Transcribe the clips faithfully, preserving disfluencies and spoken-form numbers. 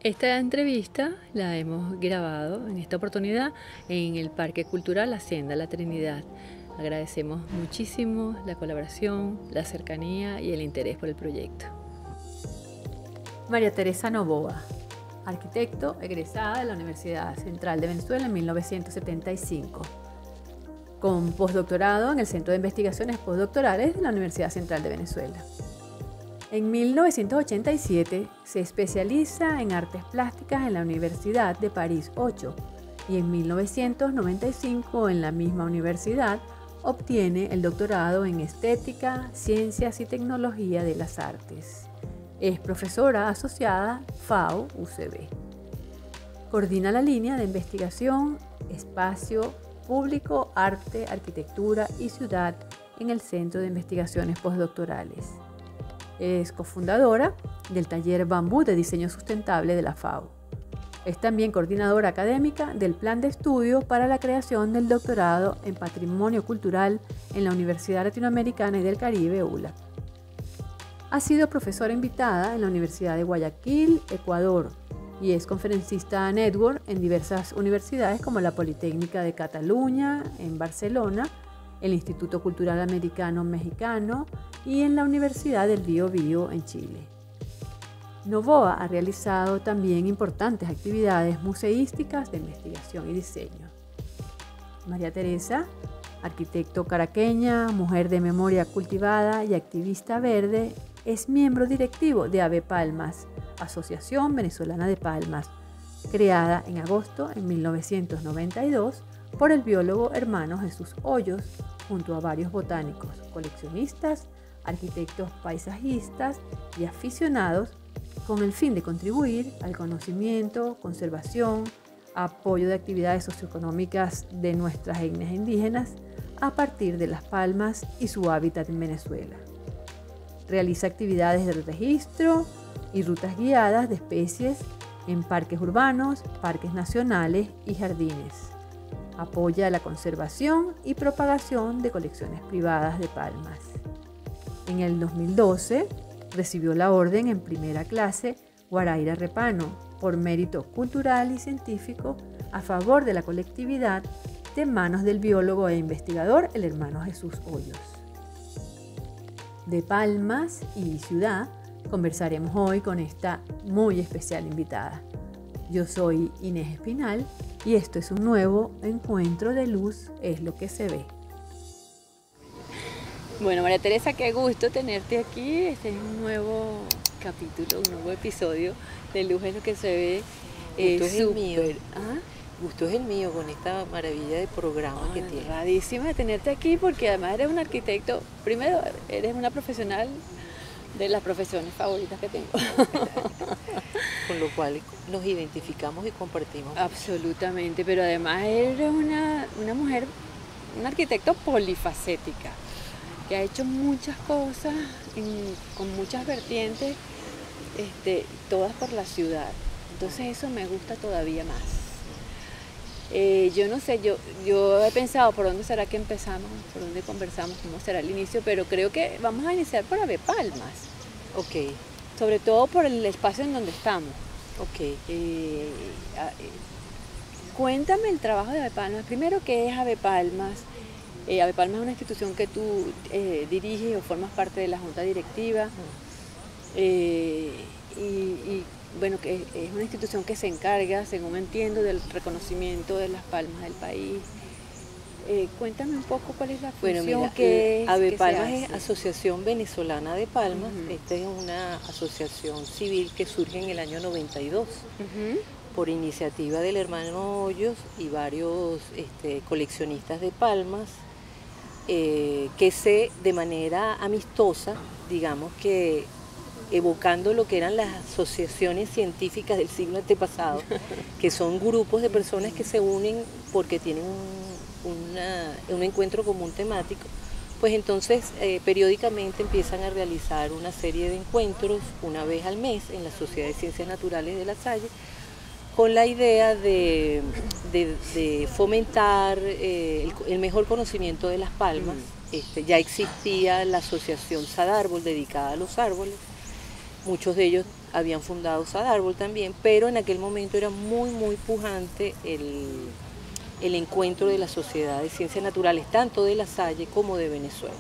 Esta entrevista la hemos grabado en esta oportunidad en el Parque Cultural Hacienda La Trinidad. Agradecemos muchísimo la colaboración, la cercanía y el interés por el proyecto. María Teresa Novoa, arquitecto egresada de la Universidad Central de Venezuela en mil novecientos setenta y cinco, con postdoctorado en el Centro de Investigaciones Postdoctorales de la Universidad Central de Venezuela. En mil novecientos ochenta y siete se especializa en artes plásticas en la Universidad de París ocho y en mil novecientos noventa y cinco en la misma universidad obtiene el doctorado en Estética, Ciencias y Tecnología de las Artes. Es profesora asociada FAO U C B. Coordina la línea de investigación Espacio Público, Arte, Arquitectura y Ciudad en el Centro de Investigaciones Postdoctorales. Es cofundadora del taller Bambú de Diseño Sustentable de la FAO. Es también coordinadora académica del Plan de Estudio para la creación del doctorado en Patrimonio Cultural en la Universidad Latinoamericana y del Caribe, U L A. Ha sido profesora invitada en la Universidad de Guayaquil, Ecuador, y es conferencista network en diversas universidades como la Politécnica de Cataluña, en Barcelona, el Instituto Cultural Americano Mexicano y en la Universidad del Bío Bío en Chile. Novoa ha realizado también importantes actividades museísticas de investigación y diseño. María Teresa, arquitecto caraqueña, mujer de memoria cultivada y activista verde, es miembro directivo de Ave Palmas, Asociación Venezolana de Palmas, creada en agosto de mil novecientos noventa y dos por el biólogo hermano Jesús Hoyos, junto a varios botánicos, coleccionistas, arquitectos paisajistas y aficionados, con el fin de contribuir al conocimiento, conservación, apoyo de actividades socioeconómicas de nuestras etnias indígenas a partir de las palmas y su hábitat en Venezuela. Realiza actividades de registro y rutas guiadas de especies en parques urbanos, parques nacionales y jardines. Apoya la conservación y propagación de colecciones privadas de palmas. En el dos mil doce recibió la orden en primera clase Guaraíra Repano por mérito cultural y científico a favor de la colectividad de manos del biólogo e investigador el hermano Jesús Hoyos. De Palmas y Ciudad conversaremos hoy con esta muy especial invitada. Yo soy Inés Espinal y esto es un nuevo encuentro de luz, es lo que se ve. Bueno, María Teresa, qué gusto tenerte aquí. Este es un nuevo capítulo, un nuevo episodio de Luz es lo que se ve. Gusto es el mío. ¿Ah? Gusto es el mío con esta maravilla de programa oh, que tienes. Radísima de tenerte aquí porque además eres un arquitecto, primero eres una profesional de las profesiones favoritas que tengo. Con lo cual nos identificamos y compartimos. Absolutamente, pero además eres una, una mujer, una arquitecto polifacética, que ha hecho muchas cosas en, con muchas vertientes, este, todas por la ciudad. Entonces eso me gusta todavía más. Eh, yo no sé, yo, yo he pensado por dónde será que empezamos, por dónde conversamos, cómo será el inicio, pero creo que vamos a iniciar por Ave Palmas. Ok. Sobre todo por el espacio en donde estamos. Ok. Eh, eh, cuéntame el trabajo de Ave Palmas. Primero, ¿qué es Ave Palmas? Eh, Ave Palmas es una institución que tú eh, diriges o formas parte de la junta directiva. Eh, y, y bueno, que es una institución que se encarga, según entiendo, del reconocimiento de las palmas del país. Eh, cuéntame un poco cuál es la función. Bueno, mira, que es, Ave que Palmas es Asociación Venezolana de Palmas. Uh-huh. Esta es una asociación civil que surge en el año noventa y dos uh-huh. por iniciativa del hermano Hoyos y varios este, coleccionistas de palmas eh, que se, de manera amistosa, digamos que evocando lo que eran las asociaciones científicas del siglo antepasado, que son grupos de personas que se unen porque tienen un, una, un encuentro común temático, pues entonces eh, periódicamente empiezan a realizar una serie de encuentros una vez al mes en la Sociedad de Ciencias Naturales de La Salle, con la idea de, de, de fomentar eh, el, el mejor conocimiento de las palmas. Este, ya existía la asociación Sadárbol dedicada a los árboles, muchos de ellos habían fundado Sadárbol también, pero en aquel momento era muy, muy pujante el, el encuentro de la Sociedad de Ciencias Naturales, tanto de La Salle como de Venezuela.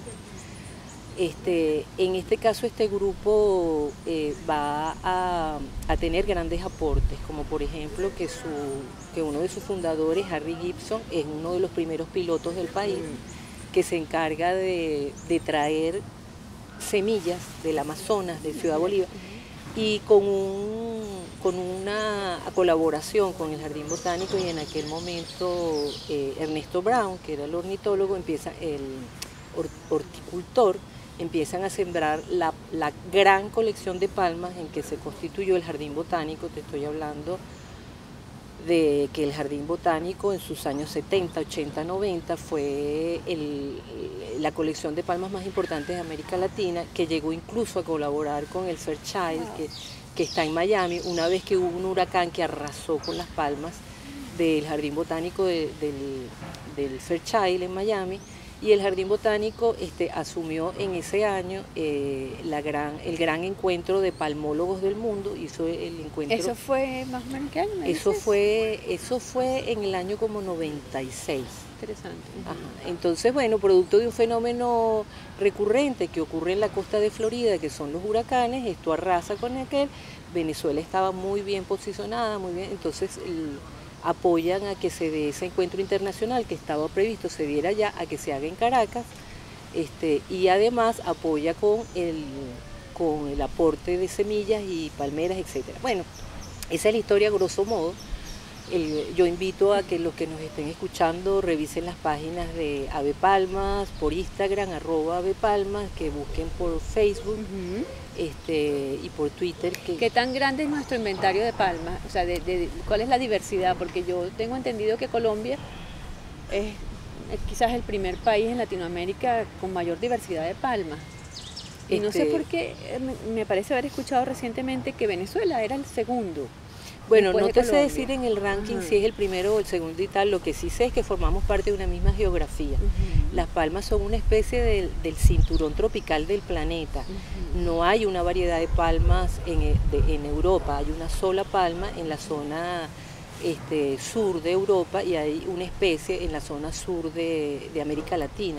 Este, en este caso este grupo eh, va a, a tener grandes aportes, como por ejemplo que, su, que uno de sus fundadores, Harry Gibson, es uno de los primeros pilotos del país, que se encarga de, de traer semillas del Amazonas, de Ciudad Bolívar, y con, un, con una colaboración con el Jardín Botánico, y en aquel momento eh, Ernesto Brown, que era el ornitólogo, empieza el horticultor, empiezan a sembrar la, la gran colección de palmas en que se constituyó el Jardín Botánico. Te estoy hablando de que el Jardín Botánico en sus años setenta, ochenta, noventa fue el, la colección de palmas más importantes de América Latina, que llegó incluso a colaborar con el Fairchild, que, que está en Miami, una vez que hubo un huracán que arrasó con las palmas del Jardín Botánico de, del, del Fairchild en Miami. Y el Jardín Botánico este, asumió en ese año eh, la gran, el gran encuentro de palmólogos del mundo, hizo el encuentro... ¿Eso fue más o menos qué año? Eso fue, eso fue en el año como noventa y seis. Interesante. Ajá. Entonces, bueno, producto de un fenómeno recurrente que ocurre en la costa de Florida, que son los huracanes, esto arrasa con aquel, Venezuela estaba muy bien posicionada, muy bien, entonces... El, apoyan a que se dé ese encuentro internacional que estaba previsto, se diera ya, a que se haga en Caracas, este, y además apoya con el, con el aporte de semillas y palmeras, etcétera. Bueno, esa es la historia grosso modo. El, yo invito a que los que nos estén escuchando revisen las páginas de Ave Palmas, por Instagram, arroba Ave Palmas, que busquen por Facebook. Uh-huh. Este, y por Twitter. Que... ¿Qué tan grande es nuestro inventario de palmas? O sea, de, de, ¿cuál es la diversidad? Porque yo tengo entendido que Colombia es, es quizás el primer país en Latinoamérica con mayor diversidad de palmas. Y este... no sé por qué, me, me parece haber escuchado recientemente que Venezuela era el segundo. Bueno, no te sé decir en el ranking uh-huh. si es el primero o el segundo y tal, lo que sí sé es que formamos parte de una misma geografía. Uh-huh. Las palmas son una especie del, del cinturón tropical del planeta. Uh-huh. No hay una variedad de palmas en, de, en Europa, hay una sola palma en la zona este, sur de Europa y hay una especie en la zona sur de, de América Latina.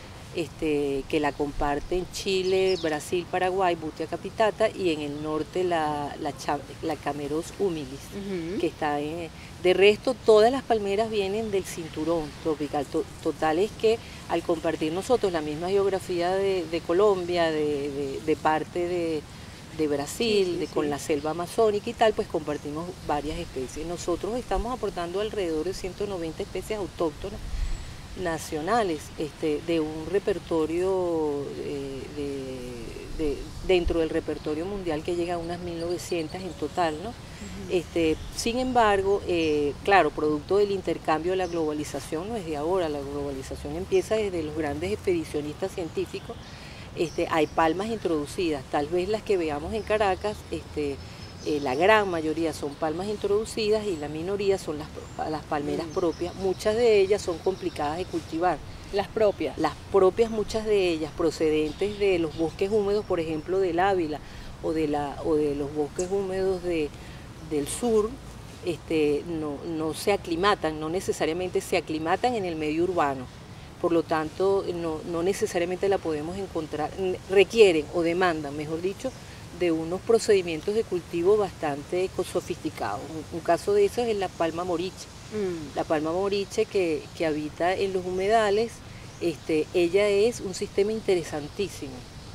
Este, que la comparten Chile, Brasil, Paraguay, Butia capitata, y en el norte la, la, la Cameros humilis, uh-huh. que está en... De resto, todas las palmeras vienen del cinturón tropical. Total es que al compartir nosotros la misma geografía de, de Colombia, de, de, de parte de, de Brasil, sí, sí, de, sí. con la selva amazónica y tal, pues compartimos varias especies. Nosotros estamos aportando alrededor de ciento noventa especies autóctonas nacionales, este, de un repertorio eh, de, de, dentro del repertorio mundial que llega a unas mil novecientas en total, ¿no? Uh-huh. este, sin embargo, eh, claro, producto del intercambio de la globalización no es de ahora, la globalización empieza desde los grandes expedicionistas científicos. Este, hay palmas introducidas, tal vez las que veamos en Caracas, este, Eh, la gran mayoría son palmas introducidas y la minoría son las, las palmeras mm. propias. Muchas de ellas son complicadas de cultivar. ¿Las propias? Las propias, muchas de ellas, procedentes de los bosques húmedos, por ejemplo, del Ávila o de, la, o de los bosques húmedos de, del sur, este, no, no se aclimatan, no necesariamente se aclimatan en el medio urbano. Por lo tanto, no, no necesariamente la podemos encontrar, requieren o demandan, mejor dicho, de unos procedimientos de cultivo bastante sofisticados. Un, un caso de eso es la palma moriche. Mm. La palma moriche que, que habita en los humedales, este, ella es un sistema interesantísimo,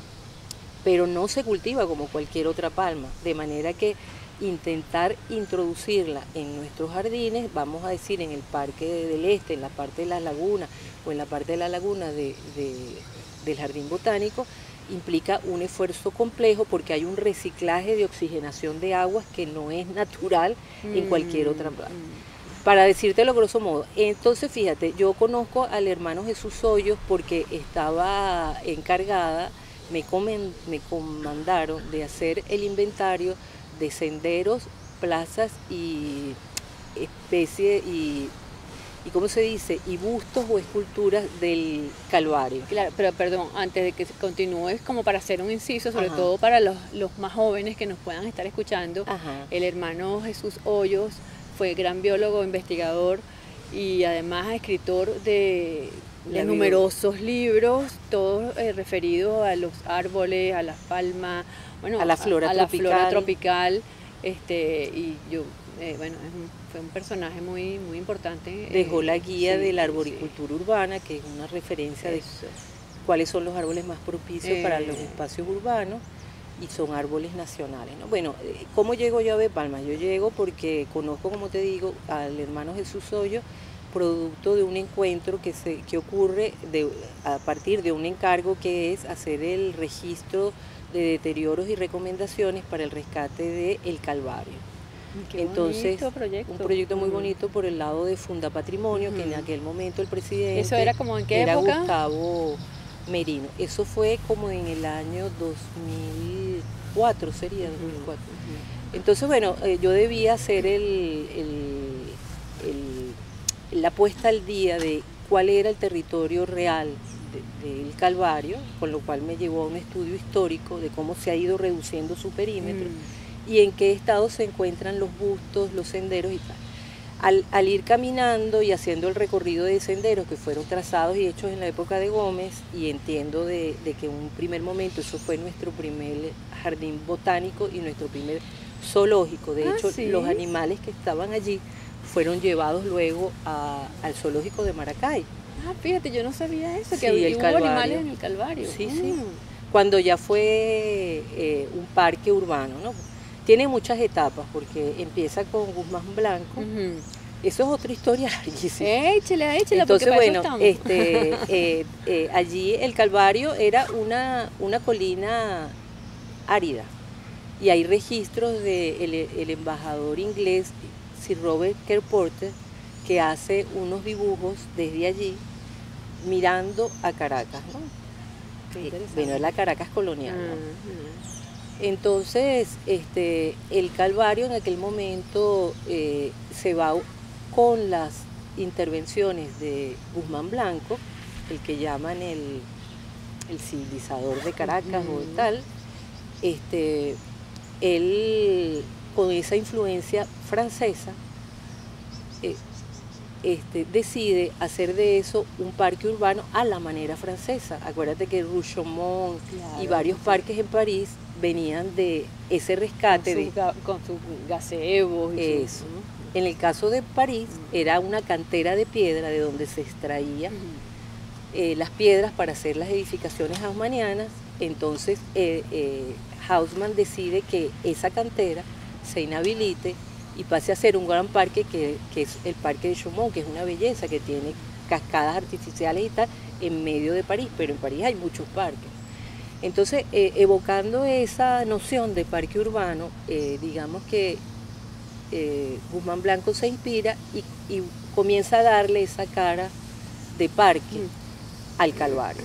pero no se cultiva como cualquier otra palma, de manera que intentar introducirla en nuestros jardines, vamos a decir en el Parque del Este, en la parte de las lagunas o en la parte de la laguna de, de, del Jardín Botánico, implica un esfuerzo complejo porque hay un reciclaje de oxigenación de aguas que no es natural mm. en cualquier otra planta. Mm. Para decírtelo grosso modo, entonces fíjate, yo conozco al hermano Jesús Hoyos porque estaba encargada, me, comen, me comandaron de hacer el inventario de senderos, plazas y especies y y ¿cómo se dice? Y bustos o esculturas del Calvario. Claro, pero perdón, antes de que continúes, como para hacer un inciso, sobre Ajá. todo para los, los más jóvenes que nos puedan estar escuchando, Ajá. el hermano Jesús Hoyos fue gran biólogo, investigador y además escritor de, de La numerosos libros, todos eh, referidos a los árboles, a las palmas, bueno, a la flora a, a tropical. la flora tropical, este, y yo, eh, bueno, es un, fue un personaje muy, muy importante. Dejó eh, la guía sí, de la sí, arboricultura urbana, que es una referencia de eso. cuáles son los árboles más propicios Eh. para los espacios urbanos, y son árboles nacionales, ¿no? Bueno, ¿cómo llego yo a Ave Palmas? Yo llego porque conozco, como te digo, al hermano Jesús Hoyos, producto de un encuentro que, se, que ocurre de, a partir de un encargo que es hacer el registro de deterioros y recomendaciones para el rescate de El Calvario. Qué Entonces, proyecto. un proyecto muy Uh-huh. bonito por el lado de Funda Patrimonio, uh-huh. que en aquel momento el presidente ¿Eso era como en qué era época? Gustavo Merino. Eso fue como en el año dos mil cuatro, sería dos mil cuatro. Uh-huh. Entonces, bueno, eh, yo debía hacer el, el, el, la puesta al día de cuál era el territorio real del de, Calvario, con lo cual me llevó a un estudio histórico de cómo se ha ido reduciendo su perímetro mm. y en qué estado se encuentran los bustos, los senderos y tal. Al, al ir caminando y haciendo el recorrido de senderos que fueron trazados y hechos en la época de Gómez, y entiendo de, de que en un primer momento eso fue nuestro primer jardín botánico y nuestro primer zoológico. De ah, hecho, ¿sí? los animales que estaban allí fueron llevados luego a, al zoológico de Maracay. Ah, fíjate, yo no sabía eso, Sí, que había, el hubo Calvario. animales en el Calvario. Sí, mm. sí. Cuando ya fue eh, un parque urbano, ¿no? Tiene muchas etapas porque empieza con Guzmán Blanco. Uh-huh. Eso es otra historia larguísima. Échela, échela, Entonces, porque bueno, para eso este, eh, eh, allí el Calvario era una, una colina árida. Y hay registros del de el embajador inglés, Sir Robert Kerr Porter, que hace unos dibujos desde allí mirando a Caracas, ¿no? Qué bueno, es la Caracas colonial, ¿no? Uh-huh. Entonces, este, el Calvario en aquel momento eh, se va con las intervenciones de Guzmán Blanco, el que llaman el, el civilizador de Caracas uh-huh. o tal, este, él con esa influencia francesa eh, este, decide hacer de eso un parque urbano a la manera francesa. Acuérdate que Rougemont claro, y varios sí. parques en París venían de ese rescate. Con sus, de, con sus gazebos. Y eso. Su, ¿no? En el caso de París, uh-huh. era una cantera de piedra de donde se extraían uh-huh. eh, las piedras para hacer las edificaciones haussmannianas. Entonces, eh, eh, Haussmann decide que esa cantera se inhabilite y pase a ser un gran parque que, que es el Parque de Chaumont, que es una belleza, que tiene cascadas artificiales y tal, en medio de París, pero en París hay muchos parques. Entonces, eh, evocando esa noción de parque urbano, eh, digamos que eh, Guzmán Blanco se inspira y, y comienza a darle esa cara de parque mm. al Calvario.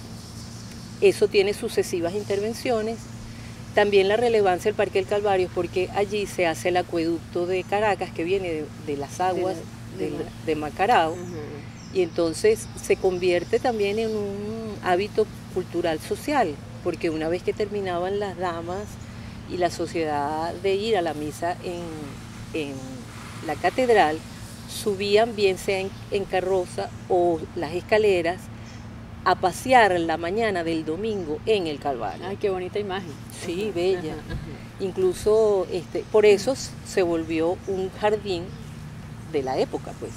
Eso tiene sucesivas intervenciones. También la relevancia del Parque del Calvario es porque allí se hace el acueducto de Caracas, que viene de, de las aguas de, la, de, de, de Macarao, uh-huh. y entonces se convierte también en un hábito cultural social, porque una vez que terminaban las damas y la sociedad de ir a la misa en, en la catedral, subían bien sea en, en carroza o las escaleras a pasear la mañana del domingo en el Calvario. Ay, qué bonita imagen. Sí, ajá, bella. Ajá, ajá. Incluso este, por eso se volvió un jardín de la época, pues.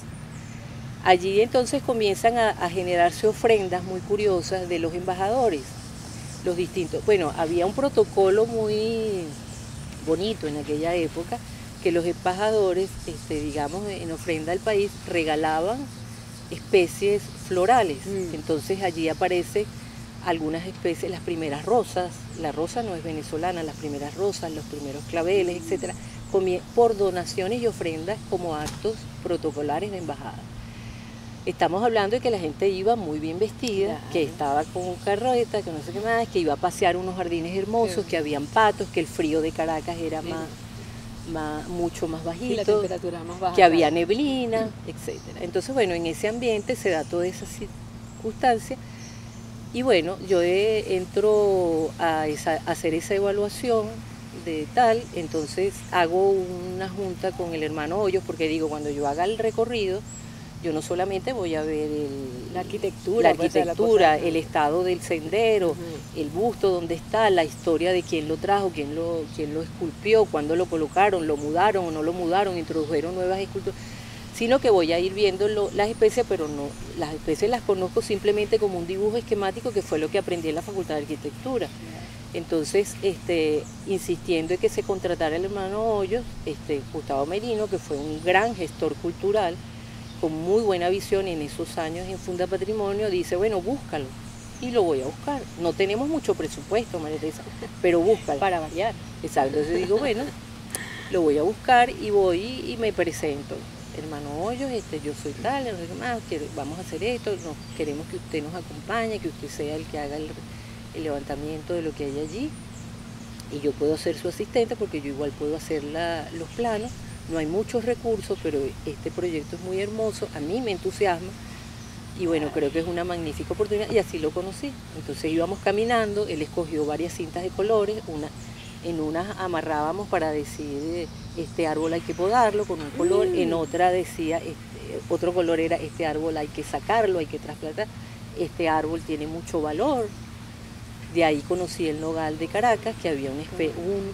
Allí entonces comienzan a, a generarse ofrendas muy curiosas de los embajadores, los distintos. Bueno, había un protocolo muy bonito en aquella época, que los embajadores, este, digamos, en ofrenda al país, regalaban especies florales. Mm. Entonces allí aparecen algunas especies, las primeras rosas, la rosa no es venezolana, las primeras rosas, los primeros claveles, mm. etcétera, por donaciones y ofrendas como actos protocolares de embajada. Estamos hablando de que la gente iba muy bien vestida, claro. que estaba con carreta, que no sé qué más, que iba a pasear unos jardines hermosos, sí. que habían patos, que el frío de Caracas era sí. más, más, mucho más bajito, y la temperatura más baja, que había claro. neblina, etcétera. Entonces, bueno, en ese ambiente se da toda esa circunstancia y bueno, yo eh, entro a, esa, a hacer esa evaluación de tal, entonces hago una junta con el hermano Hoyos, porque digo, cuando yo haga el recorrido, yo no solamente voy a ver el, la arquitectura, la arquitectura, pues, la el estado del sendero, uh-huh. el busto donde está, la historia de quién lo trajo, quién lo, quién lo esculpió, cuándo lo colocaron, lo mudaron o no lo mudaron, introdujeron nuevas esculturas, sino que voy a ir viendo lo, las especies, pero no, las especies las conozco simplemente como un dibujo esquemático, que fue lo que aprendí en la Facultad de Arquitectura. Entonces, este, insistiendo en que se contratara el hermano Hoyos, este, Gustavo Merino, que fue un gran gestor cultural, con muy buena visión en esos años en Funda Patrimonio, dice, bueno, búscalo, y lo voy a buscar. No tenemos mucho presupuesto, María Teresa, pero búscalo. Para variar. Exacto, entonces digo, bueno, lo voy a buscar y voy y me presento. Hermano Hoyos, este, yo soy tal, no sé qué más, que vamos a hacer esto, nos, queremos que usted nos acompañe, que usted sea el que haga el, el levantamiento de lo que hay allí, y yo puedo ser su asistente porque yo igual puedo hacer la, los planos. No hay muchos recursos, pero este proyecto es muy hermoso, a mí me entusiasma y bueno, creo que es una magnífica oportunidad y así lo conocí. Entonces íbamos caminando, él escogió varias cintas de colores, una, en unas amarrábamos para decir este árbol hay que podarlo con un color, mm. en otra decía, este, otro color era este árbol hay que sacarlo, hay que trasplantar, este árbol tiene mucho valor. De ahí conocí el nogal de Caracas, que había un, espe un, un,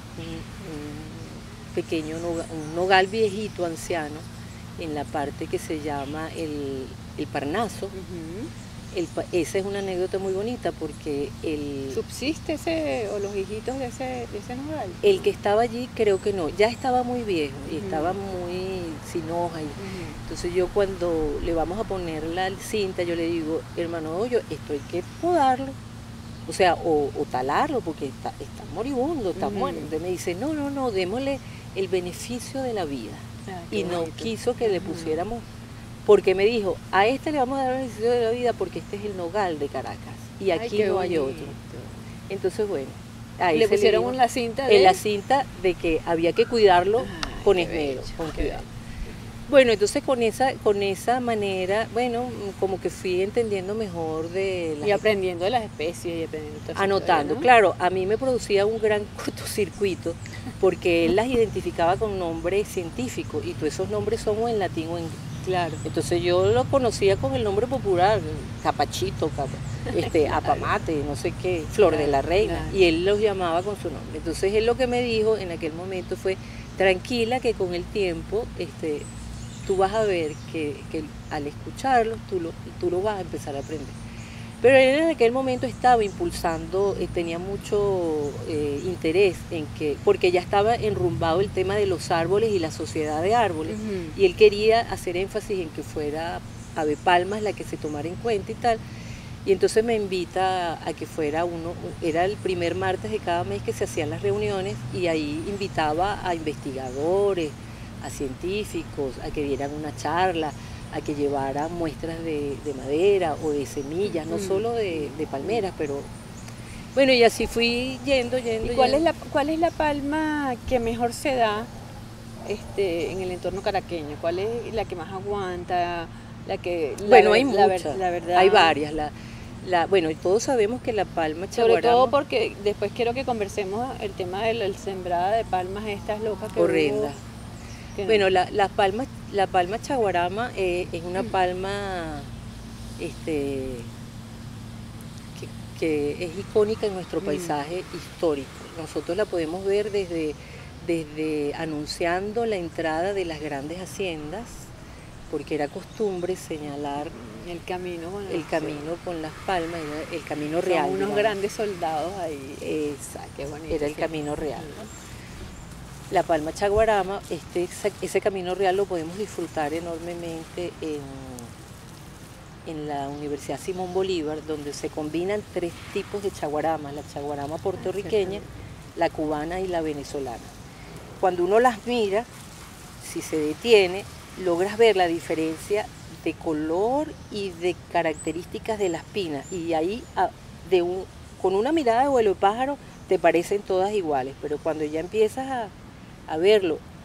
un pequeño nogal, un nogal viejito, anciano, en la parte que se llama el, el Parnaso. Uh-huh. el, esa es una anécdota muy bonita porque el... ¿Subsiste ese, o los hijitos de ese, de ese nogal? El que estaba allí creo que no, ya estaba muy viejo y uh-huh. estaba muy sin hoja. Y, uh-huh. Entonces yo cuando le vamos a poner la cinta, yo le digo, hermano Hoyo, esto hay que podarlo. O sea, o, o talarlo porque está, está moribundo, está uh-huh. muerto. Entonces me dice, no, no, no, démosle el beneficio de la vida. Ah, y no bonito. Quiso que uh-huh. le pusiéramos, porque me dijo, a este le vamos a dar el beneficio de la vida porque este es el nogal de Caracas y aquí Ay, no hay otro. Entonces, bueno, ahí le pusieron le dijo, la cinta de... en la cinta de que había que cuidarlo Ay, con esmero, bello, con cuidado. Bueno, entonces con esa, con esa manera, bueno, como que fui entendiendo mejor de... Las y aprendiendo de las especies y aprendiendo todo anotando, ¿no? Claro, a mí me producía un gran cortocircuito porque él las identificaba con nombres científicos y todos esos nombres son o en latín o en inglés. Claro. Entonces yo lo conocía con el nombre popular, capachito, cap, este, claro. apamate, no sé qué, flor claro, de la reina, claro. y él los llamaba con su nombre. Entonces él lo que me dijo en aquel momento fue, tranquila que con el tiempo... este tú vas a ver que, que al escucharlo, tú lo, tú lo vas a empezar a aprender. Pero él en aquel momento estaba impulsando, eh, tenía mucho eh, interés en que, porque ya estaba enrumbado el tema de los árboles y la sociedad de árboles, uh-huh. y él quería hacer énfasis en que fuera Ave Palmas la que se tomara en cuenta y tal, y entonces me invita a que fuera uno, era el primer martes de cada mes que se hacían las reuniones, y ahí invitaba a investigadores, a científicos, a que dieran una charla, a que llevaran muestras de, de madera o de semillas, no mm. solo de, de palmeras, pero bueno, y así fui yendo, yendo. ¿Y cuál, yendo. Es la, cuál es la palma que mejor se da este, en el entorno caraqueño? ¿Cuál es la que más aguanta? La que, la bueno, hay la muchas, ver, la verdad, hay varias. La, la, bueno, todos sabemos que la palma chaguarama... Sobre todo porque después quiero que conversemos el tema de la sembrada de palmas estas locas que horrenda. Hubo. Bueno, la, la, palma, la palma chaguarama eh, es una palma este, que, que es icónica en nuestro paisaje mm. histórico. Nosotros la podemos ver desde, desde anunciando la entrada de las grandes haciendas, porque era costumbre señalar el camino con, el camino con las palmas, era el camino real. Son unos digamos. Grandes soldados ahí. Exacto, Qué bonito, era el sí. camino real. ¿No? La palma chaguarama, este, ese camino real lo podemos disfrutar enormemente en, en la Universidad Simón Bolívar, donde se combinan tres tipos de chaguaramas, la chaguarama puertorriqueña, la cubana y la venezolana. Cuando uno las mira, si se detiene, logras ver la diferencia de color y de características de las pinas, y ahí de un, con una mirada de vuelo de pájaro te parecen todas iguales, pero cuando ya empiezas a a verlo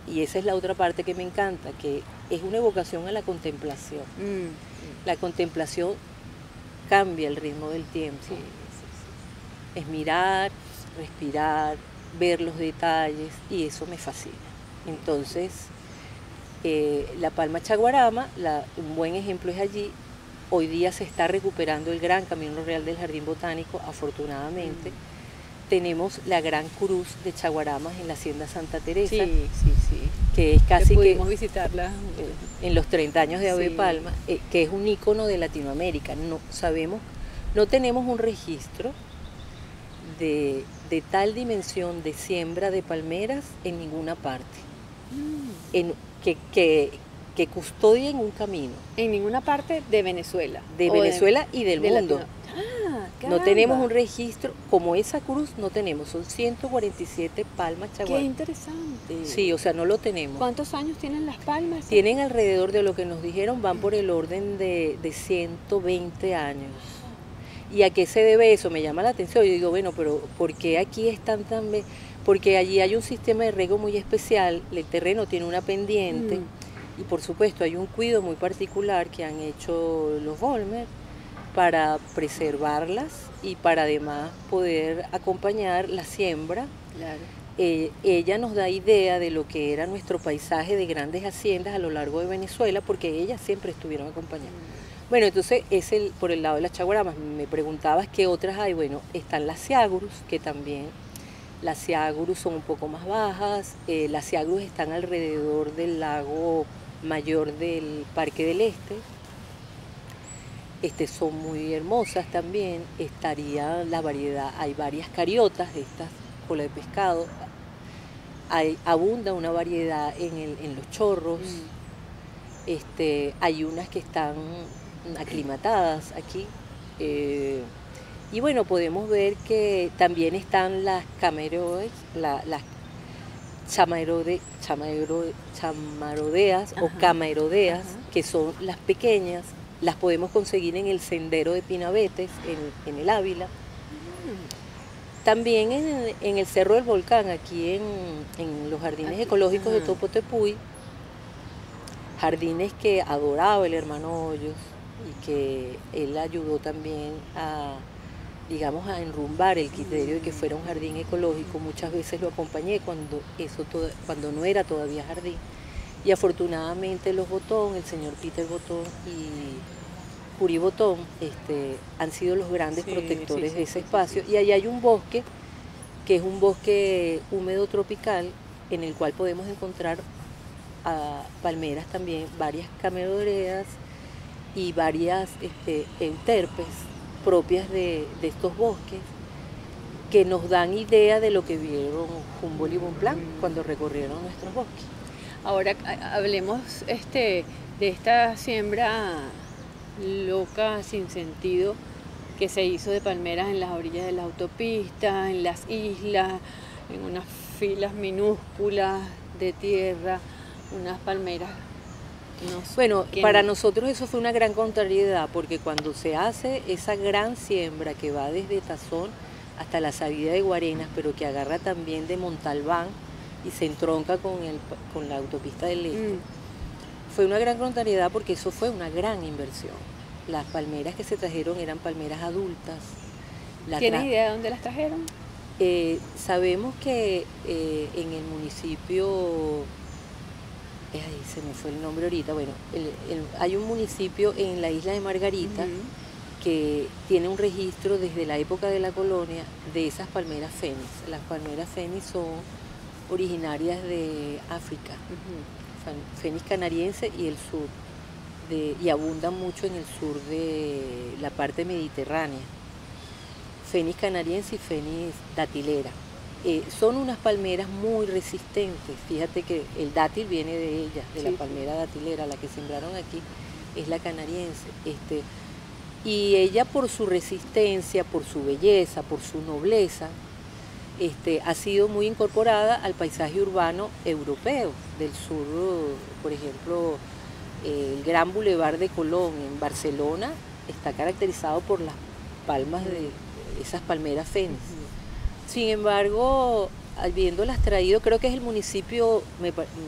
y esa es la otra parte que me encanta, que es una evocación a la contemplación. Mm. La contemplación cambia el ritmo del tiempo. Sí, sí, sí. Es mirar, respirar, ver los detalles, y eso me fascina. Entonces, eh, la palma chaguarama, la, un buen ejemplo es allí. Hoy día se está recuperando el gran Camino Real del Jardín Botánico, afortunadamente. Mm. Tenemos la gran cruz de chaguaramas en la Hacienda Santa Teresa, sí, sí, sí. que es casi que... que pudimos visitarla eh, en los treinta años de Ave sí. Palma, eh, que es un ícono de Latinoamérica. No sabemos, no tenemos un registro de, de tal dimensión de siembra de palmeras en ninguna parte, mm. en, que, que, que custodien un camino. En ninguna parte de Venezuela. De Venezuela de, y del de mundo. Latino... Ah, no tenemos un registro, como esa cruz no tenemos, son ciento cuarenta y siete palmas chaguaramas. Qué interesante. Sí, o sea, no lo tenemos. ¿Cuántos años tienen las palmas? Tienen alrededor de lo que nos dijeron, van por el orden de, de ciento veinte años. ¿Y a qué se debe eso? Me llama la atención. Yo digo, bueno, pero ¿por qué aquí están tan...? Porque allí hay un sistema de riego muy especial, el terreno tiene una pendiente, mm. y por supuesto hay un cuidado muy particular que han hecho los Vollmer para preservarlas y para además poder acompañar la siembra. Claro. Eh, ella nos da idea de lo que era nuestro paisaje de grandes haciendas a lo largo de Venezuela, porque ellas siempre estuvieron acompañando. Mm. Bueno, entonces es el, por el lado de las chaguaramas. Me preguntabas qué otras hay. Bueno, están las ciagrus, que también las ciagrus son un poco más bajas. Eh, las ciagrus están alrededor del lago mayor del Parque del Este. Este, son muy hermosas también. Estaría la variedad, hay varias cariotas, estas cola de pescado, hay, abunda una variedad en, el, en los chorros, mm. este, hay unas que están aclimatadas aquí, eh, y bueno, podemos ver que también están las cameroes, la, las chamarode, chamarode, chamarodeas, ajá, o camerodeas, ajá, que son las pequeñas. Las podemos conseguir en el sendero de Pinabetes, en, en el Ávila. Mm. También en, en el Cerro del Volcán, aquí en, en los jardines aquí, ecológicos, ajá, de Topotepuy, jardines que adoraba el hermano Hoyos y que él ayudó también a, digamos, a enrumbar el criterio de que fuera un jardín ecológico. Muchas veces lo acompañé cuando, eso todo, cuando no era todavía jardín. Y afortunadamente los Botón, el señor Peter Botón y Curi Botón, este, han sido los grandes, sí, protectores, sí, sí, de ese, sí, espacio. Sí, sí. Y ahí hay un bosque, que es un bosque húmedo tropical, en el cual podemos encontrar a palmeras también, varias camerodeas y varias este, euterpes propias de, de estos bosques, que nos dan idea de lo que vieron Humboldt y Bonpland mm. cuando recorrieron nuestros bosques. Ahora hablemos este, de esta siembra loca, sin sentido, que se hizo de palmeras en las orillas de las autopistas, en las islas, en unas filas minúsculas de tierra, unas palmeras. No sé, bueno, para nosotros eso fue una gran contrariedad, porque cuando se hace esa gran siembra que va desde Tazón hasta la salida de Guarenas, pero que agarra también de Montalbán, y se entronca con, el, con la autopista del Este. Mm. Fue una gran contrariedad porque eso fue una gran inversión. Las palmeras que se trajeron eran palmeras adultas. ¿Tienes idea de dónde las trajeron? Eh, sabemos que eh, en el municipio, eh, ay, se me fue el nombre ahorita, bueno, el, el, hay un municipio en la isla de Margarita, uh-huh, que tiene un registro desde la época de la colonia de esas palmeras fénix. Las palmeras fénix son originarias de África, uh-huh, fénix canariense y el sur, de, y abundan mucho en el sur de la parte mediterránea, fénix canariense y fénix datilera. Eh, son unas palmeras muy resistentes, fíjate que el dátil viene de ellas, de sí, la palmera datilera, la que sembraron aquí es la canariense, este, y ella por su resistencia, por su belleza, por su nobleza, Este, ha sido muy incorporada al paisaje urbano europeo del sur. Por ejemplo, eh, el Gran Boulevard de Colón en Barcelona está caracterizado por las palmas de esas palmeras fénix. Sin embargo, habiéndolas traído, creo que es el municipio, me,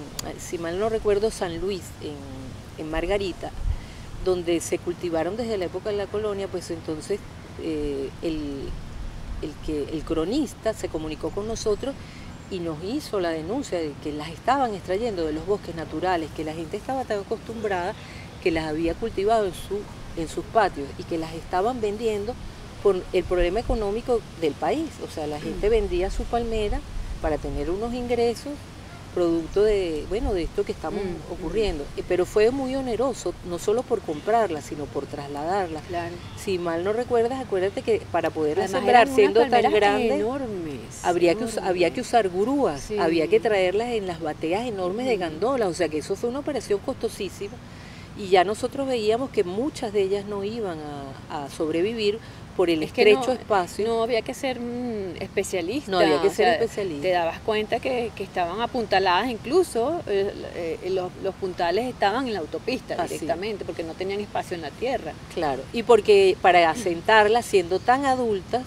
si mal no recuerdo, San Luis, en, en Margarita, donde se cultivaron desde la época de la colonia, pues entonces eh, el, el, que, el cronista se comunicó con nosotros y nos hizo la denuncia de que las estaban extrayendo de los bosques naturales, que la gente estaba tan acostumbrada que las había cultivado en, su, en sus patios y que las estaban vendiendo por el problema económico del país. O sea, la gente vendía su palmera para tener unos ingresos producto de, bueno, de esto que estamos mm, ocurriendo. Mm. Pero fue muy oneroso, no solo por comprarla, sino por trasladarla. Claro. Si mal no recuerdas, acuérdate que para poderla sembrar siendo tan grande, enormes, habría enormes. Que, había que usar grúas, Sí. había que traerlas en las bateas enormes mm. de gandolas, o sea que eso fue una operación costosísima. Y ya nosotros veíamos que muchas de ellas no iban a, a sobrevivir por el es estrecho no, espacio. No había que ser mm, especialista. No había que o ser sea, especialista. Te dabas cuenta que, que estaban apuntaladas, incluso eh, eh, los, los puntales estaban en la autopista ah, directamente, sí. porque no tenían espacio en la tierra. Claro, y porque para asentarlas, siendo tan adultas,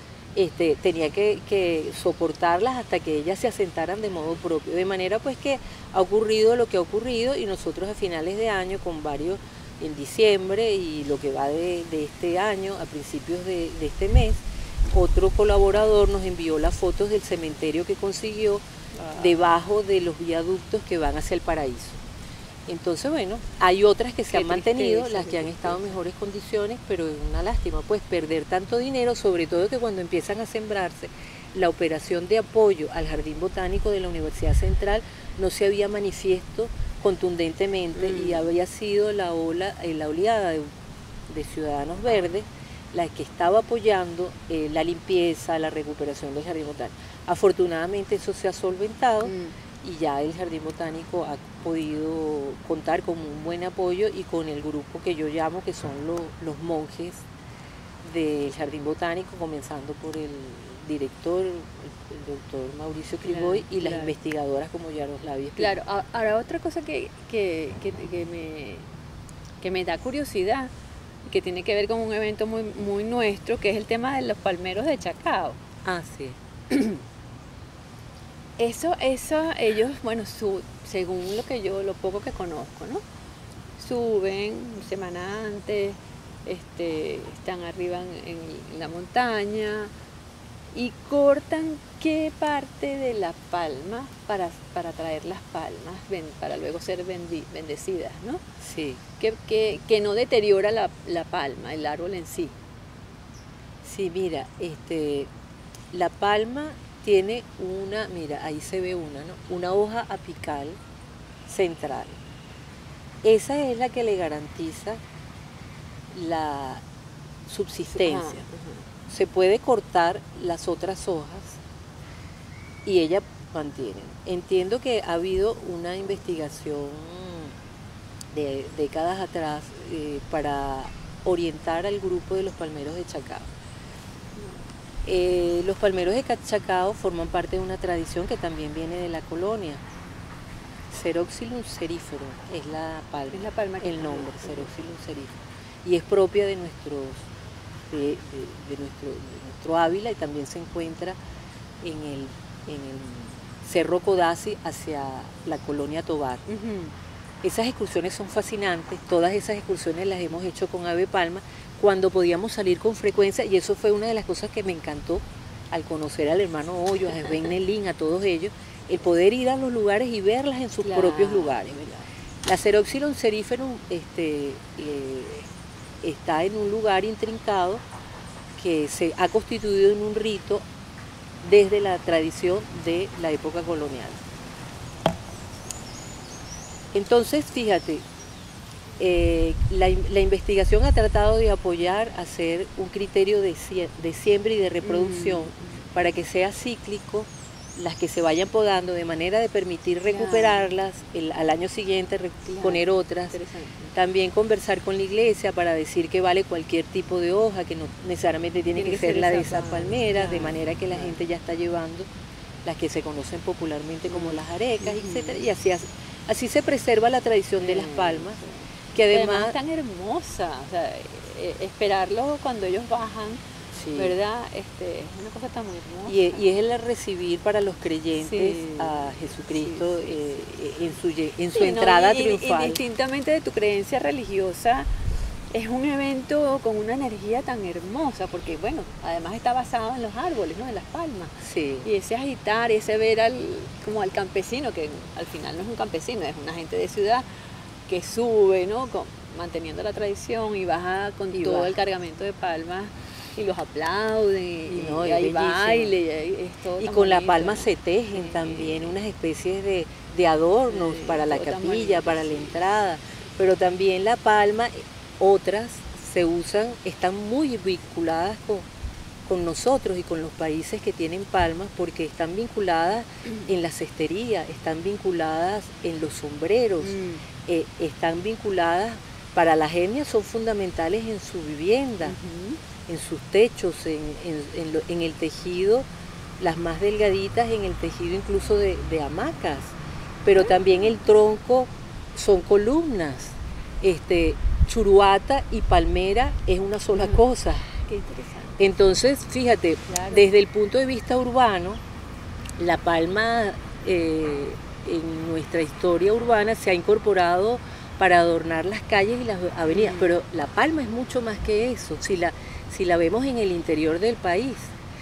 este, tenía que, que soportarlas hasta que ellas se asentaran de modo propio. De manera pues que ha ocurrido lo que ha ocurrido y nosotros a finales de año con varios, en diciembre y lo que va de, de este año, a principios de, de este mes, otro colaborador nos envió las fotos del cementerio que consiguió ah. debajo de los viaductos que van hacia el paraíso. Entonces, bueno, hay otras que se Qué han mantenido, tristeza, las que han estado en mejores condiciones, pero es una lástima, pues perder tanto dinero, sobre todo que cuando empiezan a sembrarse, la operación de apoyo al Jardín Botánico de la Universidad Central no se había manifiesto contundentemente mm. y había sido la ola, la oleada de, de Ciudadanos Verdes la que estaba apoyando eh, la limpieza, la recuperación del Jardín Botánico. Afortunadamente eso se ha solventado mm. y ya el Jardín Botánico ha podido contar con un buen apoyo y con el grupo que yo llamo que son lo, los monjes del Jardín Botánico, comenzando por el director, el, el doctor Mauricio Criboy, claro, y las claro. investigadoras como Yaroslavia. Claro, ahora otra cosa que, que, que, que, me, que me da curiosidad, que tiene que ver con un evento muy, muy nuestro, que es el tema de los palmeros de Chacao. Ah, sí. Eso, eso, ellos, bueno, su, según lo que yo, lo poco que conozco, ¿no? Suben semana antes, este, están arriba en, en la montaña y cortan qué parte de la palma para, para traer las palmas, para luego ser bendi, bendecidas, ¿no? Sí. Que, que, que no deteriora la, la palma, el árbol en sí. Sí, mira, este, la palma tiene una, mira, ahí se ve una, ¿no? Una hoja apical central. Esa es la que le garantiza la subsistencia. Ajá, ajá. Se puede cortar las otras hojas y ella mantiene. Entiendo que ha habido una investigación de décadas atrás eh, para orientar al grupo de los palmeros de Chacao. Eh, los palmeros de Chacao forman parte de una tradición que también viene de la colonia. Xeroxylum cerifero es la palma, es la palma que el nombre, Xeroxylum cerifero. Y es propia de, nuestros, de, de, de, nuestro, de nuestro Ávila y también se encuentra en el, en el Cerro Codazzi hacia la colonia Tobar. Uh-huh. Esas excursiones son fascinantes, todas esas excursiones las hemos hecho con Ave Palma cuando podíamos salir con frecuencia y eso fue una de las cosas que me encantó al conocer al hermano Hoyo, a Sven Nelín, a todos ellos, el poder ir a los lugares y verlas en sus claro, propios lugares. La Xeroxylum cerifero este, eh, está en un lugar intrincado que se ha constituido en un rito desde la tradición de la época colonial. Entonces, fíjate, eh, la, la investigación ha tratado de apoyar, hacer un criterio de, de siembra y de reproducción mm. para que sea cíclico, las que se vayan podando, de manera de permitir recuperarlas, el, al año siguiente claro. poner otras. También conversar con la iglesia para decir que vale cualquier tipo de hoja, que no necesariamente tiene, tiene que, que ser, ser la de esa palmera, claro. de manera que la claro. gente ya está llevando las que se conocen popularmente como las arecas, mm. etcétera, y así hace. Así se preserva la tradición de las palmas, que además... además es tan hermosa, o sea, eh, esperarlo cuando ellos bajan Sí. ¿verdad? Este, es una cosa tan muy hermosa. Y, y es el recibir para los creyentes Sí. a Jesucristo Sí, sí. eh, en su, lle- en su Sí, ¿no? entrada Y- y- triunfal. Indistintamente de tu creencia religiosa, es un evento con una energía tan hermosa, porque bueno, además está basado en los árboles, ¿no? En las palmas. Sí. Y ese agitar, y ese ver al, como al campesino, que al final no es un campesino, es una gente de ciudad, que sube, ¿no? Con- manteniendo la tradición y baja con Y todo baja. el cargamento de palmas y los aplauden, y, Y no, y es hay bellísimo. baile, y hay- es todo Y tan con la bonito, palma ¿no? se tejen Sí. también unas especies de, de adornos Sí, para la todo tan capilla, bonito, para la sí. entrada, pero también la palma, otras se usan, están muy vinculadas con, con nosotros y con los países que tienen palmas, porque están vinculadas en la cestería, están vinculadas en los sombreros, Mm. eh, están vinculadas, para las etnias son fundamentales en su vivienda, Ujú. en sus techos, en, en- en lo- en el tejido, las más delgaditas en el tejido incluso de, de hamacas, pero también el tronco son columnas. Este, churuata y palmera es una sola Mm. cosa. Qué interesante. Entonces, fíjate, Claro. desde el punto de vista urbano, la palma eh, en nuestra historia urbana se ha incorporado para adornar las calles y las avenidas, Mm. pero la palma es mucho más que eso, si la, si la vemos en el interior del país.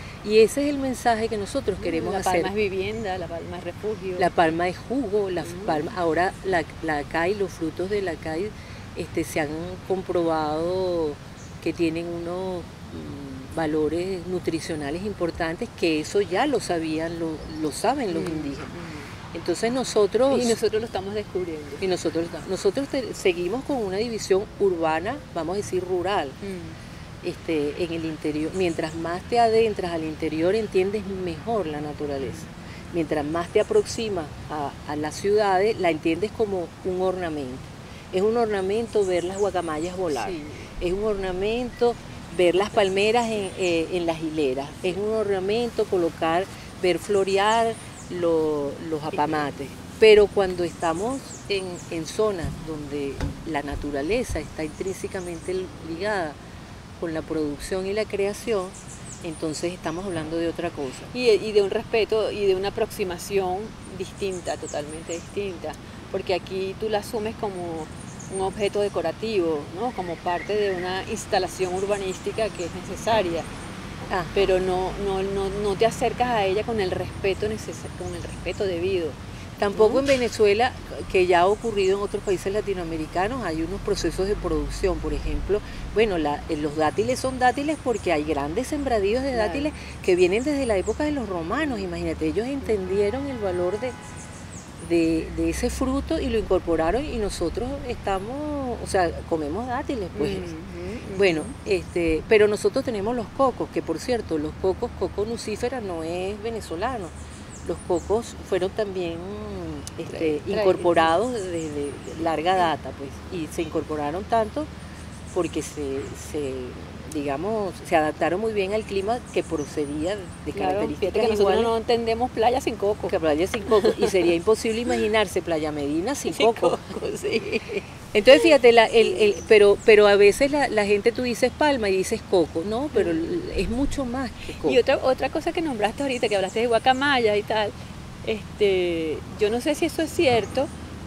Y ese es el mensaje que nosotros queremos la hacer. palma es vivienda, la palma es refugio. La palma es jugo, la Mm. palma, ahora la, la acai, los frutos de la acai este, se han comprobado que tienen unos mm, valores nutricionales importantes, que eso ya lo sabían, lo, lo saben los Mm, indígenas. mm. Entonces nosotros... Y nosotros lo estamos descubriendo. y nosotros, nosotros te- seguimos con una división urbana, vamos a decir rural, Mm. este, en el interior. Mientras más te adentras al interior, entiendes mejor la naturaleza. Mientras más te aproximas a, a las ciudades, la entiendes como un ornamento. Es un ornamento ver las guacamayas volar. Sí. Es un ornamento ver las palmeras en, eh, en las hileras. Es un ornamento colocar, ver florear lo- los apamates. Pero cuando estamos en, en zonas donde la naturaleza está intrínsecamente ligada con la producción y la creación, entonces estamos hablando de otra cosa. Y, y de un respeto y de una aproximación distinta, totalmente distinta, porque aquí tú la asumes como un objeto decorativo, ¿no? Como parte de una instalación urbanística que es necesaria, Ah, pero no, no, no, no te acercas a ella con el respeto neces- con el respeto debido. tampoco ¿no? en Venezuela, que ya ha ocurrido en otros países latinoamericanos, hay unos procesos de producción. Por ejemplo, bueno, la- eh, los dátiles son dátiles porque hay grandes sembradíos de Claro. dátiles que vienen desde la época de los romanos. Imagínate, ellos entendieron el valor de, de, de ese fruto y lo incorporaron, y nosotros estamos, o sea, comemos dátiles, pues. Ujú, ujú. Bueno, este, pero nosotros tenemos los cocos, que por cierto, los cocos, coco nucífera no es venezolano. Los cocos fueron también este, Traídos. incorporados desde larga data, pues, y se incorporaron tanto porque se, se, digamos, se adaptaron muy bien al clima que procedía de Claro, características fíjate que nosotros iguales no entendemos playa sin coco. que Playa sin coco, y sería imposible imaginarse Playa Medina sin Sin coco. coco, sí. Entonces fíjate, la, el, el, pero, pero a veces la, la gente, tú dices palma y dices coco, no, pero es mucho más que coco. Y otra, otra cosa que nombraste ahorita, que hablaste de guacamaya y tal, este, yo no sé si eso es cierto,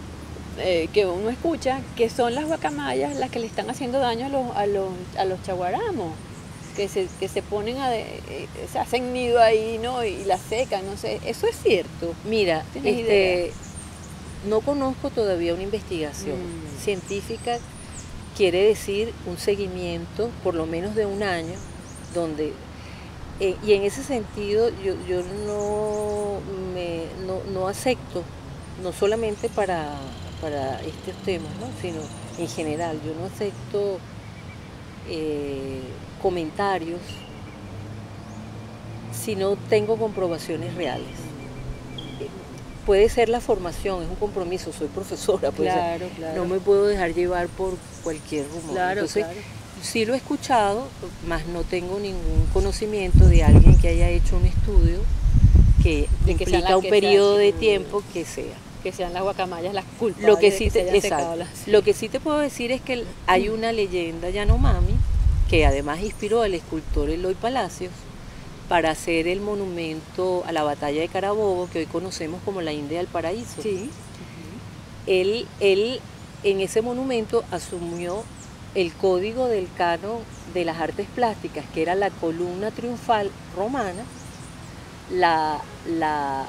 eh, que uno escucha que son las guacamayas las que le están haciendo daño a los, a los, a los chaguaramos, que se, que se ponen a, de- eh, se hacen nido ahí, ¿no? Y la secan, no sé, eso es cierto. Mira, ¿Tienes este, no conozco todavía una investigación Mm. científica, quiere decir un seguimiento por lo menos de un año, donde, eh, y en ese sentido yo, yo no, me, no, no acepto, no solamente para, para estos temas, ¿no? Sino en general, yo no acepto eh, comentarios si no tengo comprobaciones reales. Puede ser la formación, es un compromiso, soy profesora, pues Claro, claro. no me puedo dejar llevar por cualquier rumor. Claro, Entonces, claro. sí lo he escuchado, más no tengo ningún conocimiento de alguien que haya hecho un estudio que De que sean implica las un que periodo sean, de mm, tiempo que sea. Que sean las guacamayas las culpables Lo que de sí que se te, hayan secado exacto. las- Lo que sí te puedo decir es que hay una leyenda Yanomami que además inspiró al escultor Eloy Palacios para hacer el monumento a la batalla de Carabobo, que hoy conocemos como la India del Paraíso. Sí. Él, él en ese monumento asumió el código del canon de las artes plásticas, que era la columna triunfal romana, la, la,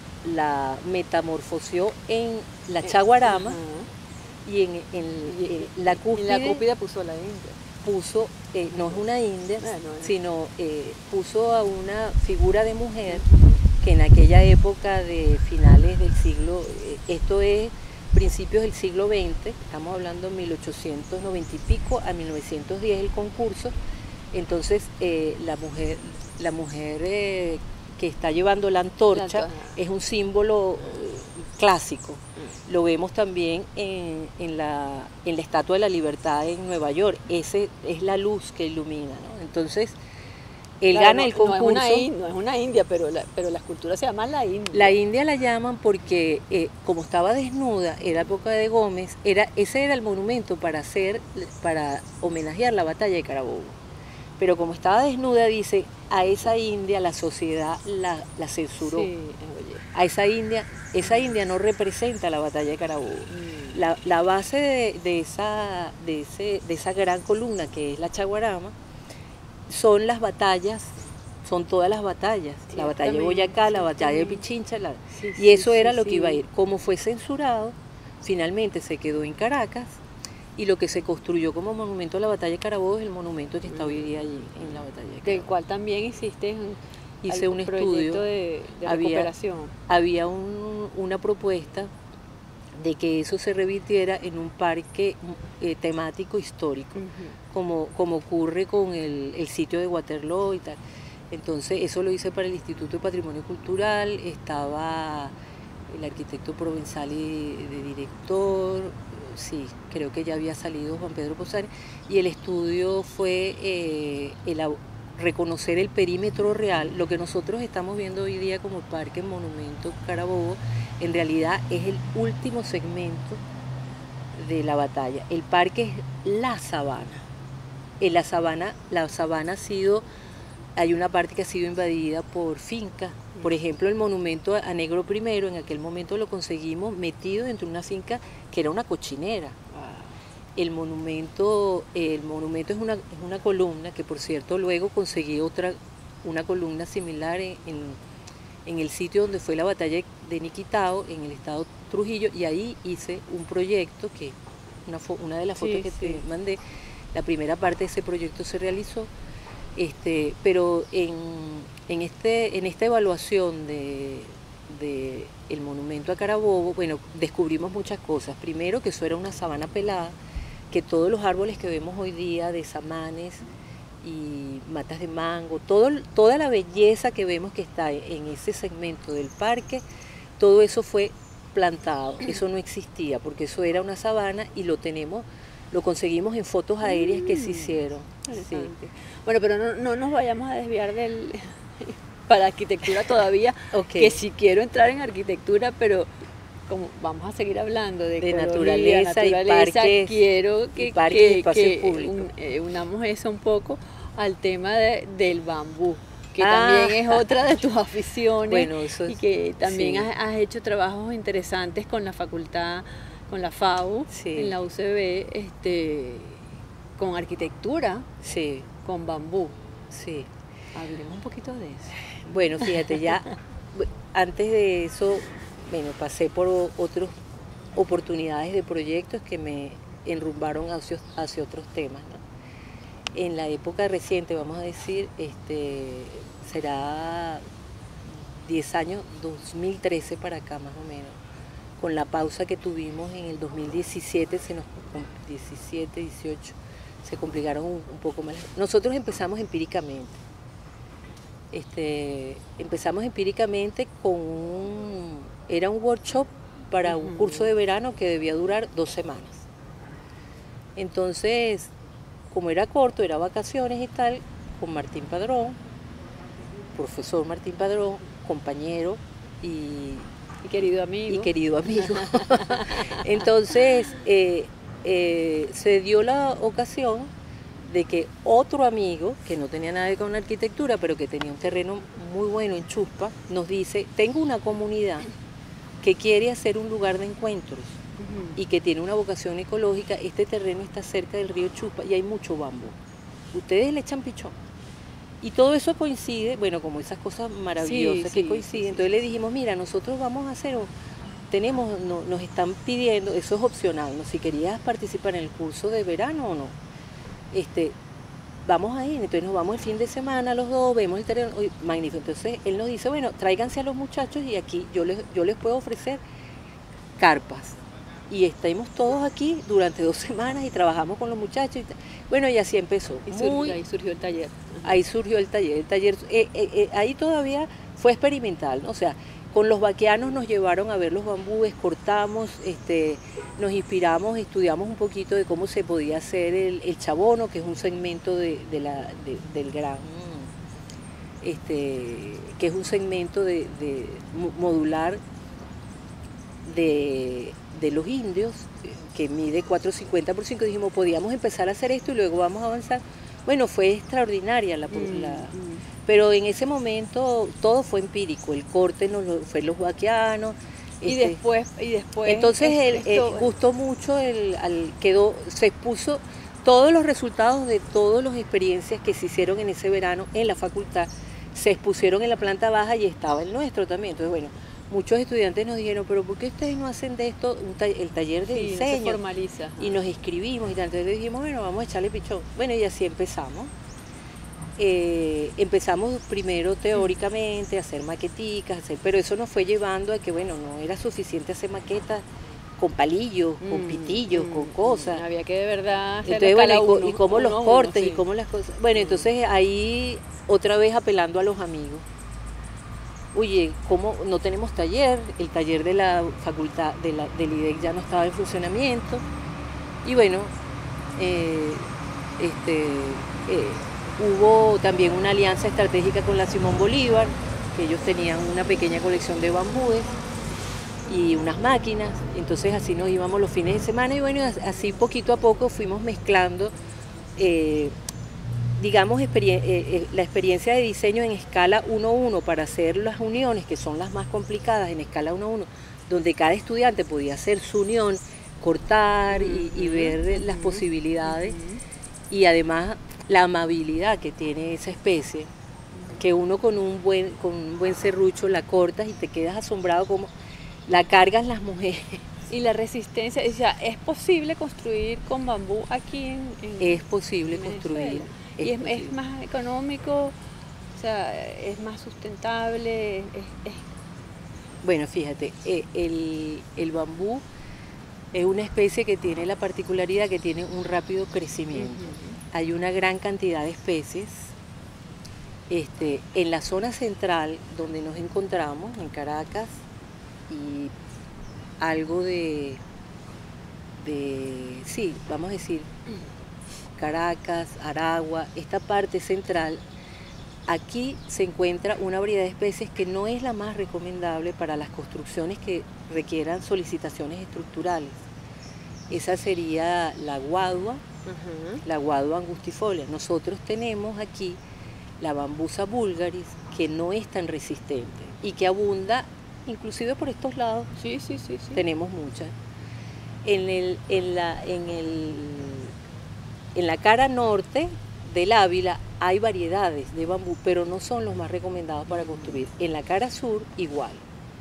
la metamorfoseó en la chaguarama, uh-huh. y en, en, en la cúspide, en la cúspide puso la India. Puso, eh, no es una india, no, no, no. sino eh, puso a una figura de mujer que en aquella época de finales del siglo, eh, esto es principios del siglo veinte, estamos hablando de mil ochocientos noventa y pico a mil novecientos diez el concurso, entonces eh, la mujer, la mujer eh, que está llevando la antorcha, la es un símbolo eh, clásico. Lo vemos también en, en, la, en la Estatua de la Libertad en Nueva York. Ese es la luz que ilumina, ¿no? Entonces, él claro, gana no, el concurso. No es una, no es una india, pero la, pero la escultura se llama la India. La India la llaman porque, eh, como estaba desnuda, era época de Gómez, era, ese era el monumento para, hacer, para homenajear la batalla de Carabobo. Pero como estaba desnuda, dice, a esa India la sociedad la, la censuró. Sí, a esa India, esa India no representa la batalla de Carabobo. Mm. La, la base de, de, esa, de, ese, de esa gran columna que es la chaguarama son las batallas, son todas las batallas, la batalla de Boyacá, la batalla de Pichincha, la, sí, y eso sí, era sí, lo que sí. iba a ir. Como fue censurado, finalmente se quedó en Caracas, y lo que se construyó como monumento a la batalla de Carabobo es el monumento que está hoy día allí en la batalla de Carabobo. Del cual también hiciste un, Hice un estudio de, de había, recuperación. Había un, una propuesta de que eso se revirtiera en un parque eh, temático histórico, uh-huh. como, como ocurre con el, el sitio de Waterloo y tal. Entonces eso lo hice para el Instituto de Patrimonio Cultural, estaba el arquitecto Provenzali de director, sí, creo que ya había salido Juan Pedro Posari, y el estudio fue eh, el, reconocer el perímetro real. Lo que nosotros estamos viendo hoy día como Parque Monumento Carabobo, en realidad es el último segmento de la batalla. El parque es la sabana. En la sabana, la sabana ha sido, hay una parte que ha sido invadida por fincas. Por ejemplo, el monumento a Negro Primero, en aquel momento lo conseguimos metido dentro de una finca que era una cochinera. El monumento, el monumento es una, es una columna que, por cierto, luego conseguí otra, una columna similar en, en, en el sitio donde fue la batalla de Niquitao, en el estado Trujillo, y ahí hice un proyecto, que una, una de las fotos sí, que sí. te mandé, la primera parte de ese proyecto se realizó, este, pero en, en, este, en esta evaluación de, de el monumento a Carabobo, bueno, descubrimos muchas cosas. Primero, que eso era una sabana pelada, que todos los árboles que vemos hoy día de samanes y matas de mango, todo, toda la belleza que vemos que está en ese segmento del parque, todo eso fue plantado, eso no existía, porque eso era una sabana y lo tenemos, lo conseguimos en fotos aéreas que se hicieron. Sí. Bueno, pero no, no nos vayamos a desviar del para arquitectura todavía, okay. que sí quiero entrar en arquitectura, pero como vamos a seguir hablando de, de coloría, naturaleza, naturaleza y parques, quiero que, y parques que, y espacio que público. Un, eh, unamos eso un poco al tema de, del bambú, que ah. también es otra de tus aficiones, bueno, eso es, y que también sí. has, has hecho trabajos interesantes con la facultad, con la FAU, sí. en la U C B, este, con arquitectura, sí. con bambú. Sí. Hablemos un poquito de eso. Bueno, fíjate, ya antes de eso, bueno, pasé por otras oportunidades de proyectos que me enrumbaron hacia, hacia otros temas, ¿no? En la época reciente, vamos a decir, este, será diez años, dos mil trece para acá más o menos, con la pausa que tuvimos en el dos mil diecisiete, se nos, diecisiete, dieciocho, se complicaron un, un poco más. Nosotros empezamos empíricamente. Este, empezamos empíricamente con un, era un workshop para un curso de verano que debía durar dos semanas. Entonces, como era corto, era vacaciones y tal, con Martín Padrón, profesor Martín Padrón, compañero y, y querido amigo. Y querido amigo. Entonces, eh, eh, se dio la ocasión de que otro amigo, que no tenía nada que ver con arquitectura, pero que tenía un terreno muy bueno en Chuspa, nos dice, tengo una comunidad que quiere hacer un lugar de encuentros uh-huh. y que tiene una vocación ecológica. Este terreno está cerca del río Chuspa y hay mucho bambú. Ustedes le echan pichón. Y todo eso coincide, bueno, como esas cosas maravillosas sí, que sí, coinciden. Sí, sí. Entonces le dijimos, mira, nosotros vamos a hacer, tenemos, no, nos están pidiendo, eso es opcional, ¿no? Si querías participar en el curso de verano o no, este, vamos a ir. Entonces nos vamos el fin de semana los dos, vemos el terreno, magnífico. Entonces él nos dice, bueno, tráiganse a los muchachos y aquí yo les, yo les puedo ofrecer carpas. Y estamos todos aquí durante dos semanas y trabajamos con los muchachos. Y bueno, y así empezó. Y surgió, Muy, ahí surgió el taller. Ahí surgió el taller. El taller eh, eh, eh, ahí todavía fue experimental, ¿no? O sea, con los vaqueanos nos llevaron a ver los bambúes, cortamos, este, nos inspiramos, estudiamos un poquito de cómo se podía hacer el, el chabono, que es un segmento de, de la, de, del gran, este, que es un segmento de, de modular de, de los indios, que mide cuatro cincuenta por cinco. Dijimos, podíamos empezar a hacer esto y luego vamos a avanzar. Bueno, fue extraordinaria la, mm, la mm. Pero en ese momento todo fue empírico, el corte nos lo, fue los vaqueanos. Y este, después, y después. Entonces es, el, esto... el, gustó mucho, el, al, quedó, se expuso todos los resultados de todas las experiencias que se hicieron en ese verano en la facultad, se expusieron en la planta baja y estaba el nuestro también. Entonces, bueno, muchos estudiantes nos dijeron, pero ¿por qué ustedes no hacen de esto un ta el taller de sí, diseño? No se formaliza. Y nos inscribimos y tal. Entonces dijimos, bueno, vamos a echarle pichón. Bueno, y así empezamos. Eh, empezamos primero teóricamente a hacer maqueticas, hacer, pero eso nos fue llevando a que, bueno, no era suficiente hacer maquetas con palillos, mm, con pitillos, mm, con cosas. Había que de verdad hacer entonces, bueno, uno, y, y cómo los uno, cortes uno, sí. y cómo las cosas. Bueno, entonces ahí otra vez apelando a los amigos. Oye, ¿cómo no tenemos taller? El taller de la facultad, de la, del I D E C ya no estaba en funcionamiento. Y bueno, eh, este... Eh, hubo también una alianza estratégica con la Simón Bolívar, que ellos tenían una pequeña colección de bambúes y unas máquinas, entonces así nos íbamos los fines de semana y bueno, así poquito a poco fuimos mezclando, eh, digamos, experien eh, la experiencia de diseño en escala uno a uno para hacer las uniones, que son las más complicadas en escala uno a uno, donde cada estudiante podía hacer su unión, cortar y, y ver las posibilidades y además la amabilidad que tiene esa especie, que uno con un buen, con un buen serrucho la cortas y te quedas asombrado como la cargan las mujeres. Y la resistencia, o sea, ¿es posible construir con bambú aquí en, en Es posible en construir. Es y es, es más económico, o sea, es más sustentable. Es, es... Bueno, fíjate, el, el bambú es una especie que tiene la particularidad que tiene un rápido crecimiento. Uh-huh. Hay una gran cantidad de especies. Este, en la zona central donde nos encontramos, en Caracas, y algo de, de, sí, vamos a decir, Caracas, Aragua, esta parte central, aquí se encuentra una variedad de especies que no es la más recomendable para las construcciones que requieran solicitaciones estructurales. Esa sería la guadua, uh-huh. la guadua angustifolia. Nosotros tenemos aquí la bambusa vulgaris, que no es tan resistente y que abunda inclusive por estos lados. Sí, sí, sí, sí. Tenemos muchas. En, el, en, la, en, el, en la cara norte del Ávila hay variedades de bambú, pero no son los más recomendados para construir. En la cara sur igual.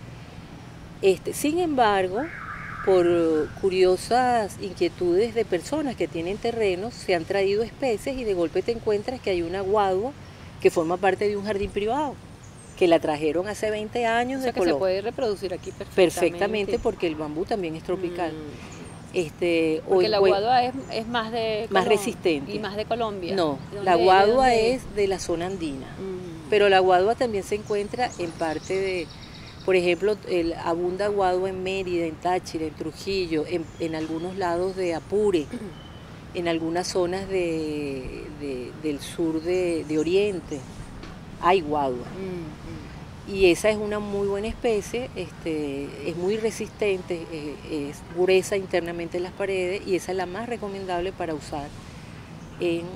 Este, sin embargo, por curiosas inquietudes de personas que tienen terrenos, se han traído especies y de golpe te encuentras que hay una guadua que forma parte de un jardín privado, que la trajeron hace veinte años. O sea, de que Colombia. Se puede reproducir aquí perfectamente. Perfectamente, porque el bambú también es tropical. Mm. Este, porque o, la guadua es, es más de más Colom resistente. Y más de Colombia. No, ¿De la guadua de es de la zona andina. Mm. Pero la guadua también se encuentra en parte de, por ejemplo, el, abunda guadua en Mérida, en Táchira, en Trujillo, en, en algunos lados de Apure, en algunas zonas de, de, del sur de, de Oriente, hay guadua. Mm, mm. Y esa es una muy buena especie, este, es muy resistente, es, es gruesa internamente en las paredes y esa es la más recomendable para usar en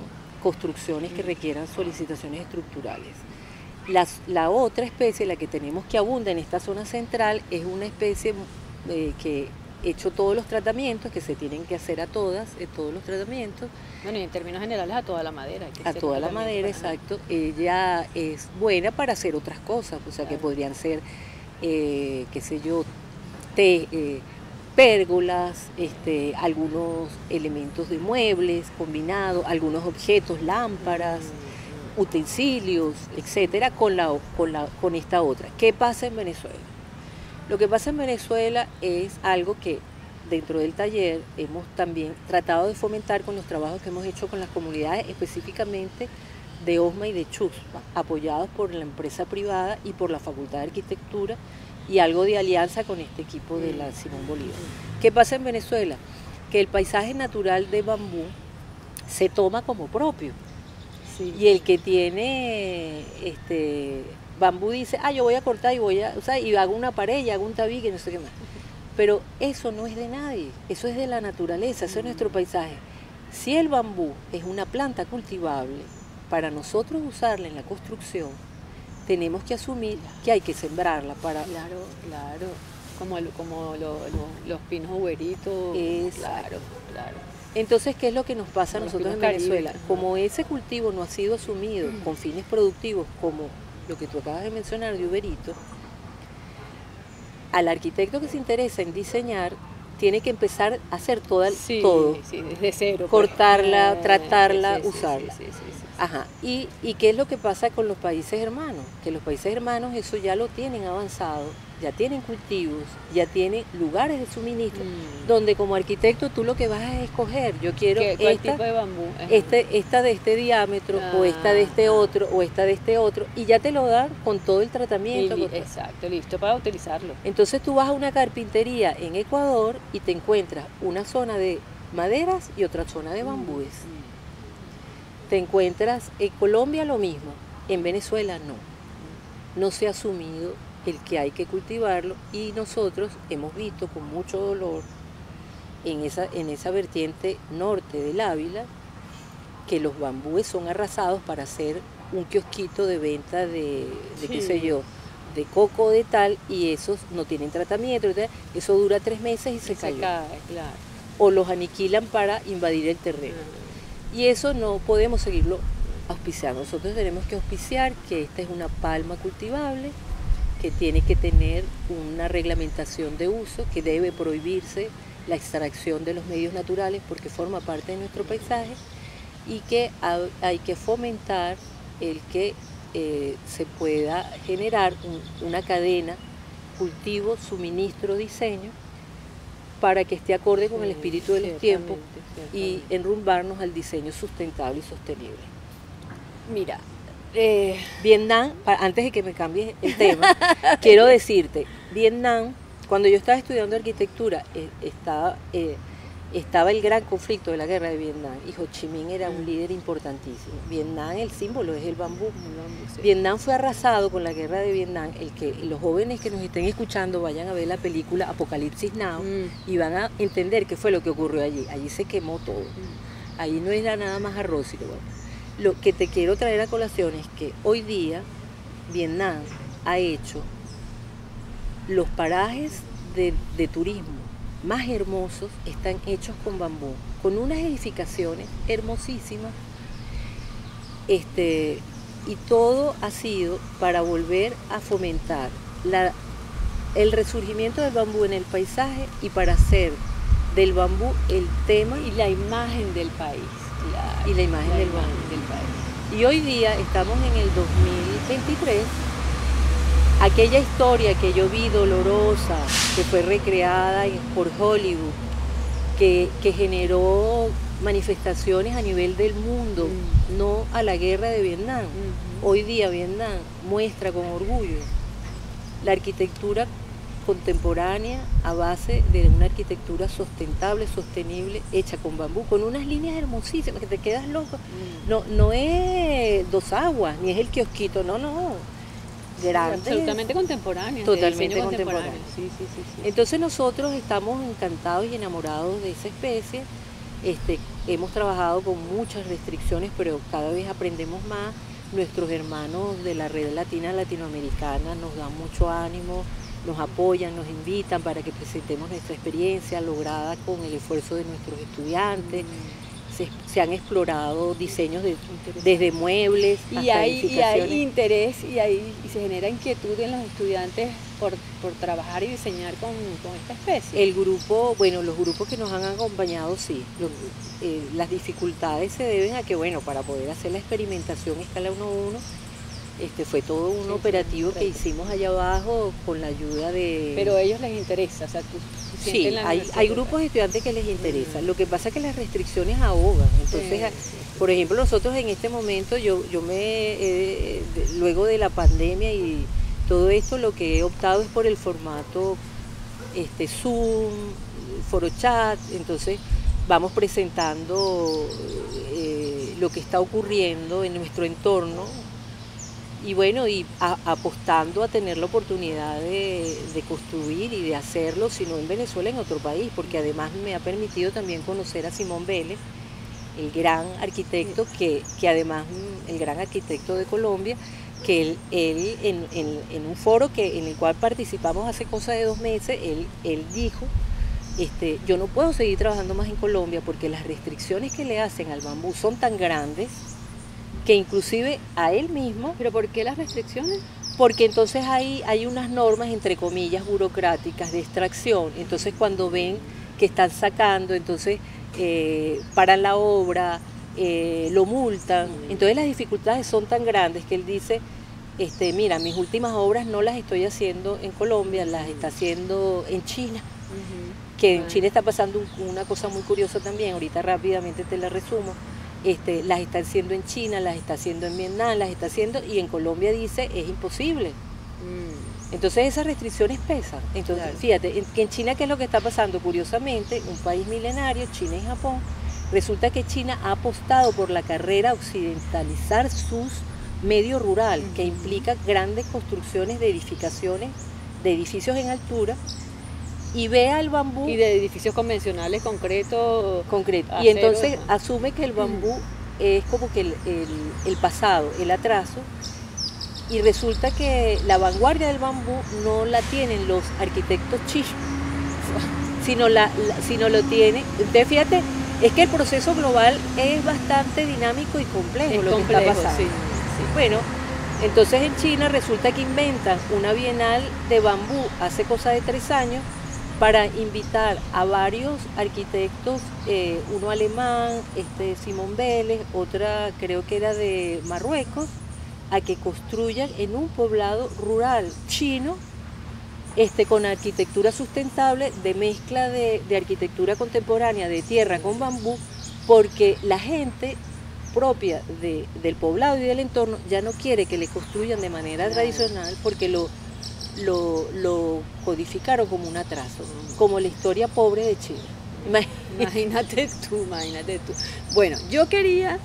construcciones que requieran solicitaciones estructurales. Las, la otra especie, la que tenemos que abunda en esta zona central, es una especie eh, que hecho todos los tratamientos que se tienen que hacer a todas, eh, todos los tratamientos. Bueno, y en términos generales a toda la madera. Hay que a toda la madera, exacto. Ella es buena para hacer otras cosas, o sea, claro, que podrían ser, eh, qué sé yo, té, eh, pérgolas, este, algunos elementos de muebles combinados, algunos objetos, lámparas, mm, utensilios, etcétera, con, la, con, la, con esta otra. ¿Qué pasa en Venezuela? Lo que pasa en Venezuela es algo que dentro del taller hemos también tratado de fomentar con los trabajos que hemos hecho con las comunidades, específicamente de OSMA y de Chusma, apoyados por la empresa privada y por la Facultad de Arquitectura, y algo de alianza con este equipo de la Simón Bolívar. ¿Qué pasa en Venezuela? Que el paisaje natural de bambú se toma como propio. Sí. Y el que tiene este bambú dice, ah, yo voy a cortar y voy a, o sea, y hago una pared y hago un tabique, no sé qué más. Pero eso no es de nadie, eso es de la naturaleza, eso es nuestro paisaje. Si el bambú es una planta cultivable, para nosotros usarla en la construcción, tenemos que asumir que hay que sembrarla para... Claro, claro, como, el, como lo, lo, los pinos uberitos. Claro, claro. Entonces, ¿qué es lo que nos pasa a nosotros en Venezuela? Caribe. Como ese cultivo no ha sido asumido mm. con fines productivos, como lo que tú acabas de mencionar de uberito, al arquitecto que se interesa en diseñar, tiene que empezar a hacer toda, sí, todo. Sí, desde cero. Cortarla, pues. tratarla, sí, sí, usarla. Sí, sí, sí, sí, sí. Ajá. ¿Y, ¿Y qué es lo que pasa con los países hermanos? Que los países hermanos eso ya lo tienen avanzado, ya tienen cultivos, ya tienen lugares de suministro, mm. donde como arquitecto tú lo que vas a escoger, yo quiero ¿Qué, ¿cuál esta, tipo de bambú? Este, esta de este diámetro, ah, o esta de este ah. otro, o esta de este otro, y ya te lo dan con todo el tratamiento. Y, exacto, listo para utilizarlo. Entonces tú vas a una carpintería en Ecuador y te encuentras una zona de maderas y otra zona de bambúes. Mm. Te encuentras en Colombia lo mismo, en Venezuela no. No se ha asumido el que hay que cultivarlo y nosotros hemos visto con mucho dolor en esa, en esa vertiente norte del Ávila que los bambúes son arrasados para hacer un kiosquito de venta de, de sí. qué sé yo, de coco de tal, y esos no tienen tratamiento, eso dura tres meses y se, se cayó. Cae, claro. O los aniquilan para invadir el terreno. Uh-huh. Y eso no podemos seguirlo auspiciando. Nosotros tenemos que auspiciar que esta es una palma cultivable, que tiene que tener una reglamentación de uso, que debe prohibirse la extracción de los medios naturales porque forma parte de nuestro paisaje, y que hay que fomentar el que eh, se pueda generar un, una cadena, cultivo, suministro, diseño, para que esté acorde con el espíritu de los tiempos y enrumbarnos al diseño sustentable y sostenible. Mira, eh... Vietnam, antes de que me cambies el tema, quiero decirte, Vietnam, cuando yo estaba estudiando arquitectura, eh, estaba, eh, estaba el gran conflicto de la guerra de Vietnam, y Ho Chi Minh era un líder importantísimo. Vietnam, el símbolo es el bambú. El bambú sí. Vietnam fue arrasado con la guerra de Vietnam. El que los jóvenes que nos estén escuchando vayan a ver la película Apocalipsis Now mm. y van a entender qué fue lo que ocurrió allí. Allí se quemó todo. Mm. Ahí no era nada más arroz y todo. Lo que te quiero traer a colación es que hoy día Vietnam ha hecho los parajes de, de turismo más hermosos, están hechos con bambú, con unas edificaciones hermosísimas, este, y todo ha sido para volver a fomentar la, el resurgimiento del bambú en el paisaje y para hacer del bambú el tema y la imagen del país. Claro, y la imagen, la del, imagen del país. Y hoy día estamos en el dos mil veintitrés. Aquella historia que yo vi dolorosa, que fue recreada por Hollywood, que, que generó manifestaciones a nivel del mundo, mm. no a la guerra de Vietnam. Mm-hmm. Hoy día Vietnam muestra con orgullo la arquitectura contemporánea a base de una arquitectura sustentable, sostenible, hecha con bambú, con unas líneas hermosísimas que te quedas loco. Mm. No, no es Dos Aguas, ni es el kiosquito, no, no. Grandes, absolutamente contemporáneo. Totalmente contemporáneo. Sí, sí, sí, sí. Entonces nosotros estamos encantados y enamorados de esa especie Este, hemos trabajado con muchas restricciones, pero cada vez aprendemos más. Nuestros hermanos de la red latina latinoamericana nos dan mucho ánimo, nos apoyan, nos invitan para que presentemos nuestra experiencia lograda con el esfuerzo de nuestros estudiantes. Se, se han explorado diseños de, desde muebles y hasta hay, edificaciones. y hay interés y, hay, y se genera inquietud en los estudiantes por, por trabajar y diseñar con, con esta especie. El grupo, bueno, los grupos que nos han acompañado, sí. Los, eh, las dificultades se deben a que, bueno, para poder hacer la experimentación escala uno a uno, este, fue todo un sí, operativo sí, que hicimos allá abajo con la ayuda de... Pero a ellos les interesa, o sea, tú... Sí, hay, hay grupos de estudiantes que les interesa. Mm. Lo que pasa es que las restricciones ahogan. Entonces, sí. Por ejemplo, nosotros en este momento, yo, yo me, eh, de, luego de la pandemia y todo esto, lo que he optado es por el formato este, Zoom, foro chat. Entonces, vamos presentando eh, lo que está ocurriendo en nuestro entorno. Y bueno, y a, apostando a tener la oportunidad de, de construir y de hacerlo, si no en Venezuela, en otro país, porque además me ha permitido también conocer a Simón Vélez, el gran arquitecto, que, que además, el gran arquitecto de Colombia, que él, él en, en, en un foro que, en el cual participamos hace cosa de dos meses, él, él dijo, este, yo no puedo seguir trabajando más en Colombia porque las restricciones que le hacen al bambú son tan grandes, que inclusive a él mismo... ¿Pero por qué las restricciones? Porque entonces hay, hay unas normas, entre comillas, burocráticas de extracción. Entonces cuando ven que están sacando, entonces eh, paran la obra, eh, lo multan. Entonces las dificultades son tan grandes que él dice, este, mira, mis últimas obras no las estoy haciendo en Colombia, las está haciendo en China. Uh-huh. Que en China está pasando un, una cosa muy curiosa también, ahorita rápidamente te la resumo. Este, las está haciendo en China, las está haciendo en Vietnam, las está haciendo, y en Colombia dice es imposible. Mm. Entonces esas restricciones pesan. Entonces, claro. Fíjate, en, que en China, ¿qué es lo que está pasando? Curiosamente, un país milenario, China y Japón, resulta que China ha apostado por la carrera a occidentalizar sus medio rural, mm. que implica grandes construcciones de edificaciones, de edificios en altura, y ve al bambú... Y de edificios convencionales, concretos... Concreto. Y entonces asume que el bambú uh-huh. es como que el, el, el pasado, el atraso, y resulta que la vanguardia del bambú no la tienen los arquitectos chinos, sino, la, la, sino lo tiene... Entonces fíjate, es que el proceso global es bastante dinámico y complejo, es lo complejo, que está pasando. Sí, sí. Bueno, entonces en China resulta que inventan una bienal de bambú hace cosa de tres años, para invitar a varios arquitectos, eh, uno alemán, este Simón Vélez, otra creo que era de Marruecos, a que construyan en un poblado rural chino, este, con arquitectura sustentable, de mezcla de, de arquitectura contemporánea de tierra con bambú, porque la gente propia de, del poblado y del entorno ya no quiere que le construyan de manera tradicional, porque lo Lo, lo codificaron como un atraso, como la historia pobre de Chile. Imagínate tú, imagínate tú. Bueno, yo quería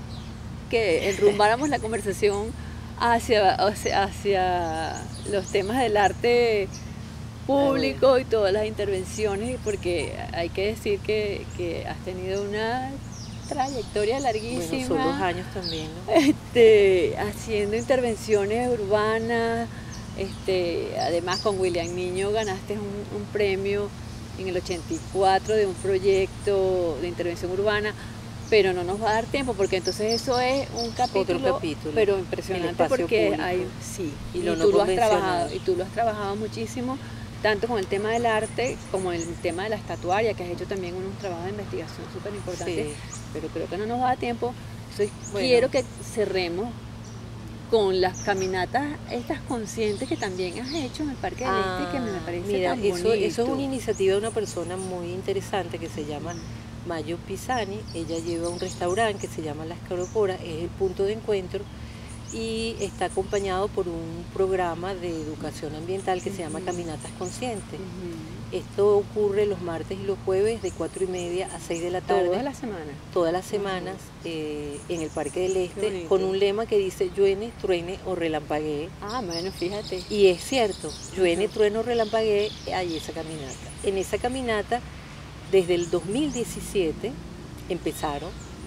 que enrumbáramos la conversación hacia, hacia, hacia los temas del arte público y todas las intervenciones, porque hay que decir que, que has tenido una trayectoria larguísima. Bueno, son dos años también, ¿no? Este, haciendo intervenciones urbanas. Este, además con William Niño ganaste un, un premio en el ochenta y cuatro de un proyecto de intervención urbana, pero no nos va a dar tiempo porque entonces eso es un capítulo, Otro capítulo pero impresionante porque público. hay sí y, y lo tú no lo has trabajado y tú lo has trabajado muchísimo, tanto con el tema del arte como el tema de la estatuaria, que has hecho también unos trabajos de investigación súper importantes, sí. Pero creo que no nos va a dar tiempo. Entonces bueno, quiero que cerremos con las caminatas estas conscientes que también has hecho en el Parque del ah, Este, que me parece mira, tan eso, bonito. Eso es una iniciativa de una persona muy interesante que se llama Mayo Pisani. Ella lleva un restaurante que se llama Las Carocoras, es el punto de encuentro, y está acompañado por un programa de educación ambiental que uh-huh. se llama Caminatas Conscientes. Uh-huh. Esto ocurre los martes y los jueves de cuatro y media a seis de la tarde. ¿Todas las semanas? Todas las semanas eh, en el Parque del Este, con un lema que dice lluene, truene o relampaguee. Ah, bueno, fíjate. Y es cierto, lluene, uh-huh. truene o relampaguee, hay esa caminata. En esa caminata, desde el dos mil diecisiete, empezaron.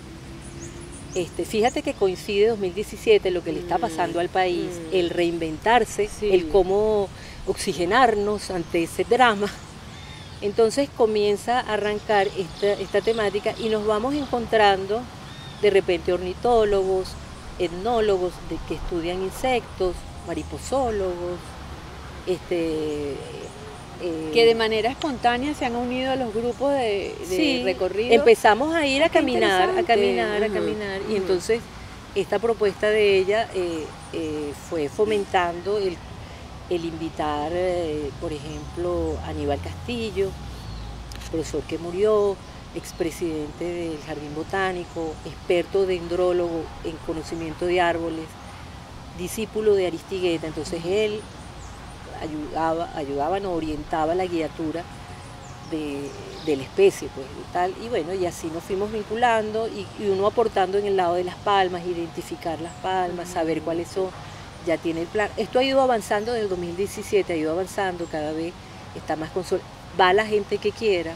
Este, fíjate que coincide dos mil diecisiete lo que le está pasando al país, mm. el reinventarse, Sí. el cómo oxigenarnos ante ese drama. Entonces comienza a arrancar esta, esta temática y nos vamos encontrando de repente ornitólogos, etnólogos de, que estudian insectos, mariposólogos, este, eh, que de manera espontánea se han unido a los grupos de, de sí, recorrido. empezamos a ir a Qué caminar, a interesante. caminar, a Ujú, caminar, y ujú. entonces esta propuesta de ella eh, eh, fue fomentando el, el invitar, eh, por ejemplo, a Aníbal Castillo, profesor que murió, expresidente del Jardín Botánico, experto dendrólogo en conocimiento de árboles, discípulo de Aristigueta. Entonces él ayudaba, ayudaba, nos orientaba la guiatura de, de la especie, pues, y tal, y bueno, y así nos fuimos vinculando y, y uno aportando en el lado de las palmas, identificar las palmas, saber cuáles son, ya tiene el plan. Esto ha ido avanzando desde el dos mil diecisiete, ha ido avanzando, cada vez está más consolidado, va la gente que quiera.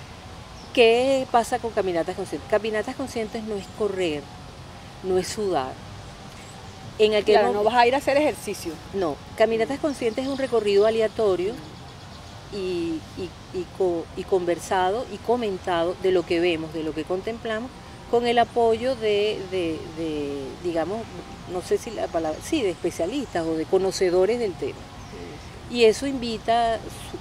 ¿Qué pasa con Caminatas Conscientes? Caminatas Conscientes no es correr, no es sudar. En aquel Claro, momento, no vas a ir a hacer ejercicio. no, Caminatas Conscientes es un recorrido aleatorio y, y, y, co, y conversado y comentado de lo que vemos, de lo que contemplamos, con el apoyo de, de, de digamos, no sé si la palabra, sí, de especialistas o de conocedores del tema. Y eso invita,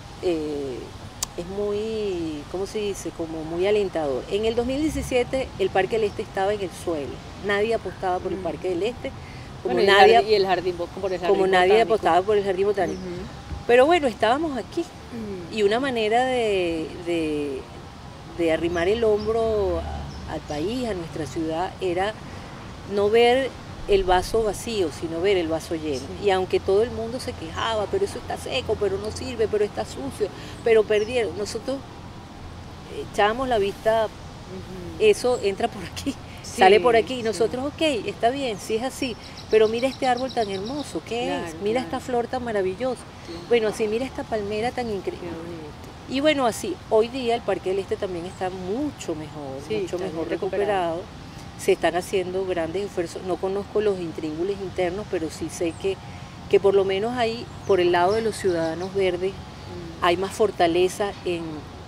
eh, es muy, ¿cómo se dice? Como muy alentador. En el dos mil diecisiete el Parque del Este estaba en el suelo, nadie apostaba por el Parque del Este. Como Bueno, y, nadie, el jardín, y el jardín, por el jardín como nadie botánico. apostaba por el Jardín Botánico. Uh-huh. Pero bueno, estábamos aquí. Uh-huh. Y una manera de, de, de arrimar el hombro a, al país, a nuestra ciudad, era no ver el vaso vacío, sino ver el vaso lleno. Sí. Y aunque todo el mundo se quejaba, pero eso está seco, pero no sirve, pero está sucio, pero perdieron, nosotros echábamos la vista, uh-huh. Eso entra por aquí. Sí, sale por aquí y nosotros, sí. Ok, está bien, sí es así, pero mira este árbol tan hermoso, ¿qué claro, es? Mira claro. Esta flor tan maravillosa. Claro. Bueno, así mira esta palmera tan increíble. Y bueno, así, hoy día el Parque del Este también está mucho mejor, sí, mucho mejor recuperado. recuperado. Se están haciendo grandes esfuerzos, no conozco los intríngules internos, pero sí sé que, que por lo menos ahí, por el lado de los ciudadanos verdes, mm. hay más fortaleza en,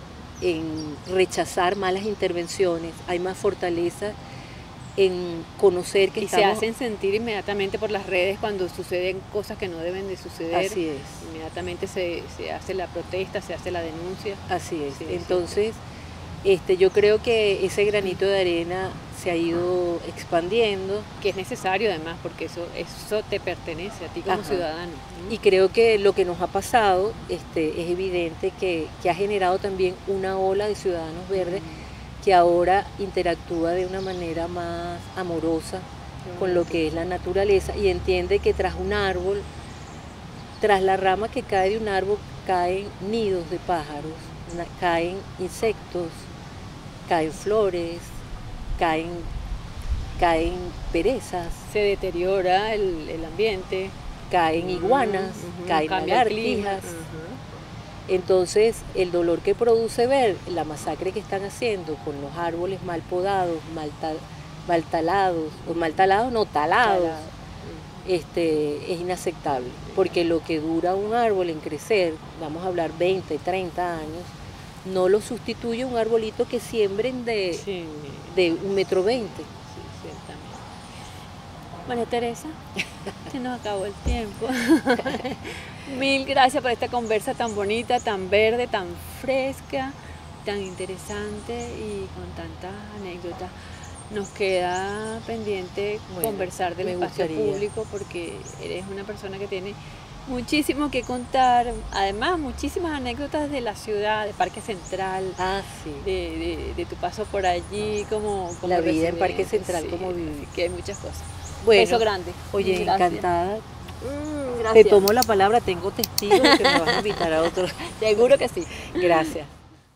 en rechazar malas intervenciones, hay más fortaleza en conocer que y estamos... se hacen sentir inmediatamente por las redes cuando suceden cosas que no deben de suceder. Así es. Inmediatamente se, se hace la protesta, se hace la denuncia. Así es. Sí, entonces, sí. Este, yo creo que ese granito de arena se ha ido expandiendo. Que es necesario además, porque eso, eso te pertenece a ti como Ajá. ciudadano. ¿no? Y creo que lo que nos ha pasado este, es evidente que, que ha generado también una ola de ciudadanos verdes mm. que ahora interactúa de una manera más amorosa con lo que es la naturaleza y entiende que tras un árbol, tras la rama que cae de un árbol, caen nidos de pájaros, caen insectos, caen flores, caen, caen perezas. Se deteriora el, el ambiente. Caen iguanas, uh-huh, caen lagartijas. Uh-huh. Entonces, el dolor que produce ver la masacre que están haciendo con los árboles mal podados, mal, tal, mal talados, o mal talados, no talados, Talado. este, es inaceptable. Porque lo que dura un árbol en crecer, vamos a hablar veinte, treinta años, no lo sustituye un arbolito que siembren de, sí. de un metro veinte. Sí, ciertamente. Bueno, Teresa, se nos acabó el tiempo. Mil gracias por esta conversa tan bonita, tan verde, tan fresca, tan interesante y con tantas anécdotas. Nos queda pendiente bueno, conversar del espacio gustaría. público porque eres una persona que tiene muchísimo que contar, además muchísimas anécdotas de la ciudad, de Parque Central, ah, sí. de, de, de tu paso por allí como, como la vida en Parque Central, sí, como viví. Que hay muchas cosas. Bueno, beso grande. Oye, gracias. encantada. Mm, Te tomo la palabra, tengo testigos que me van a invitar a otro. Seguro que sí. Gracias.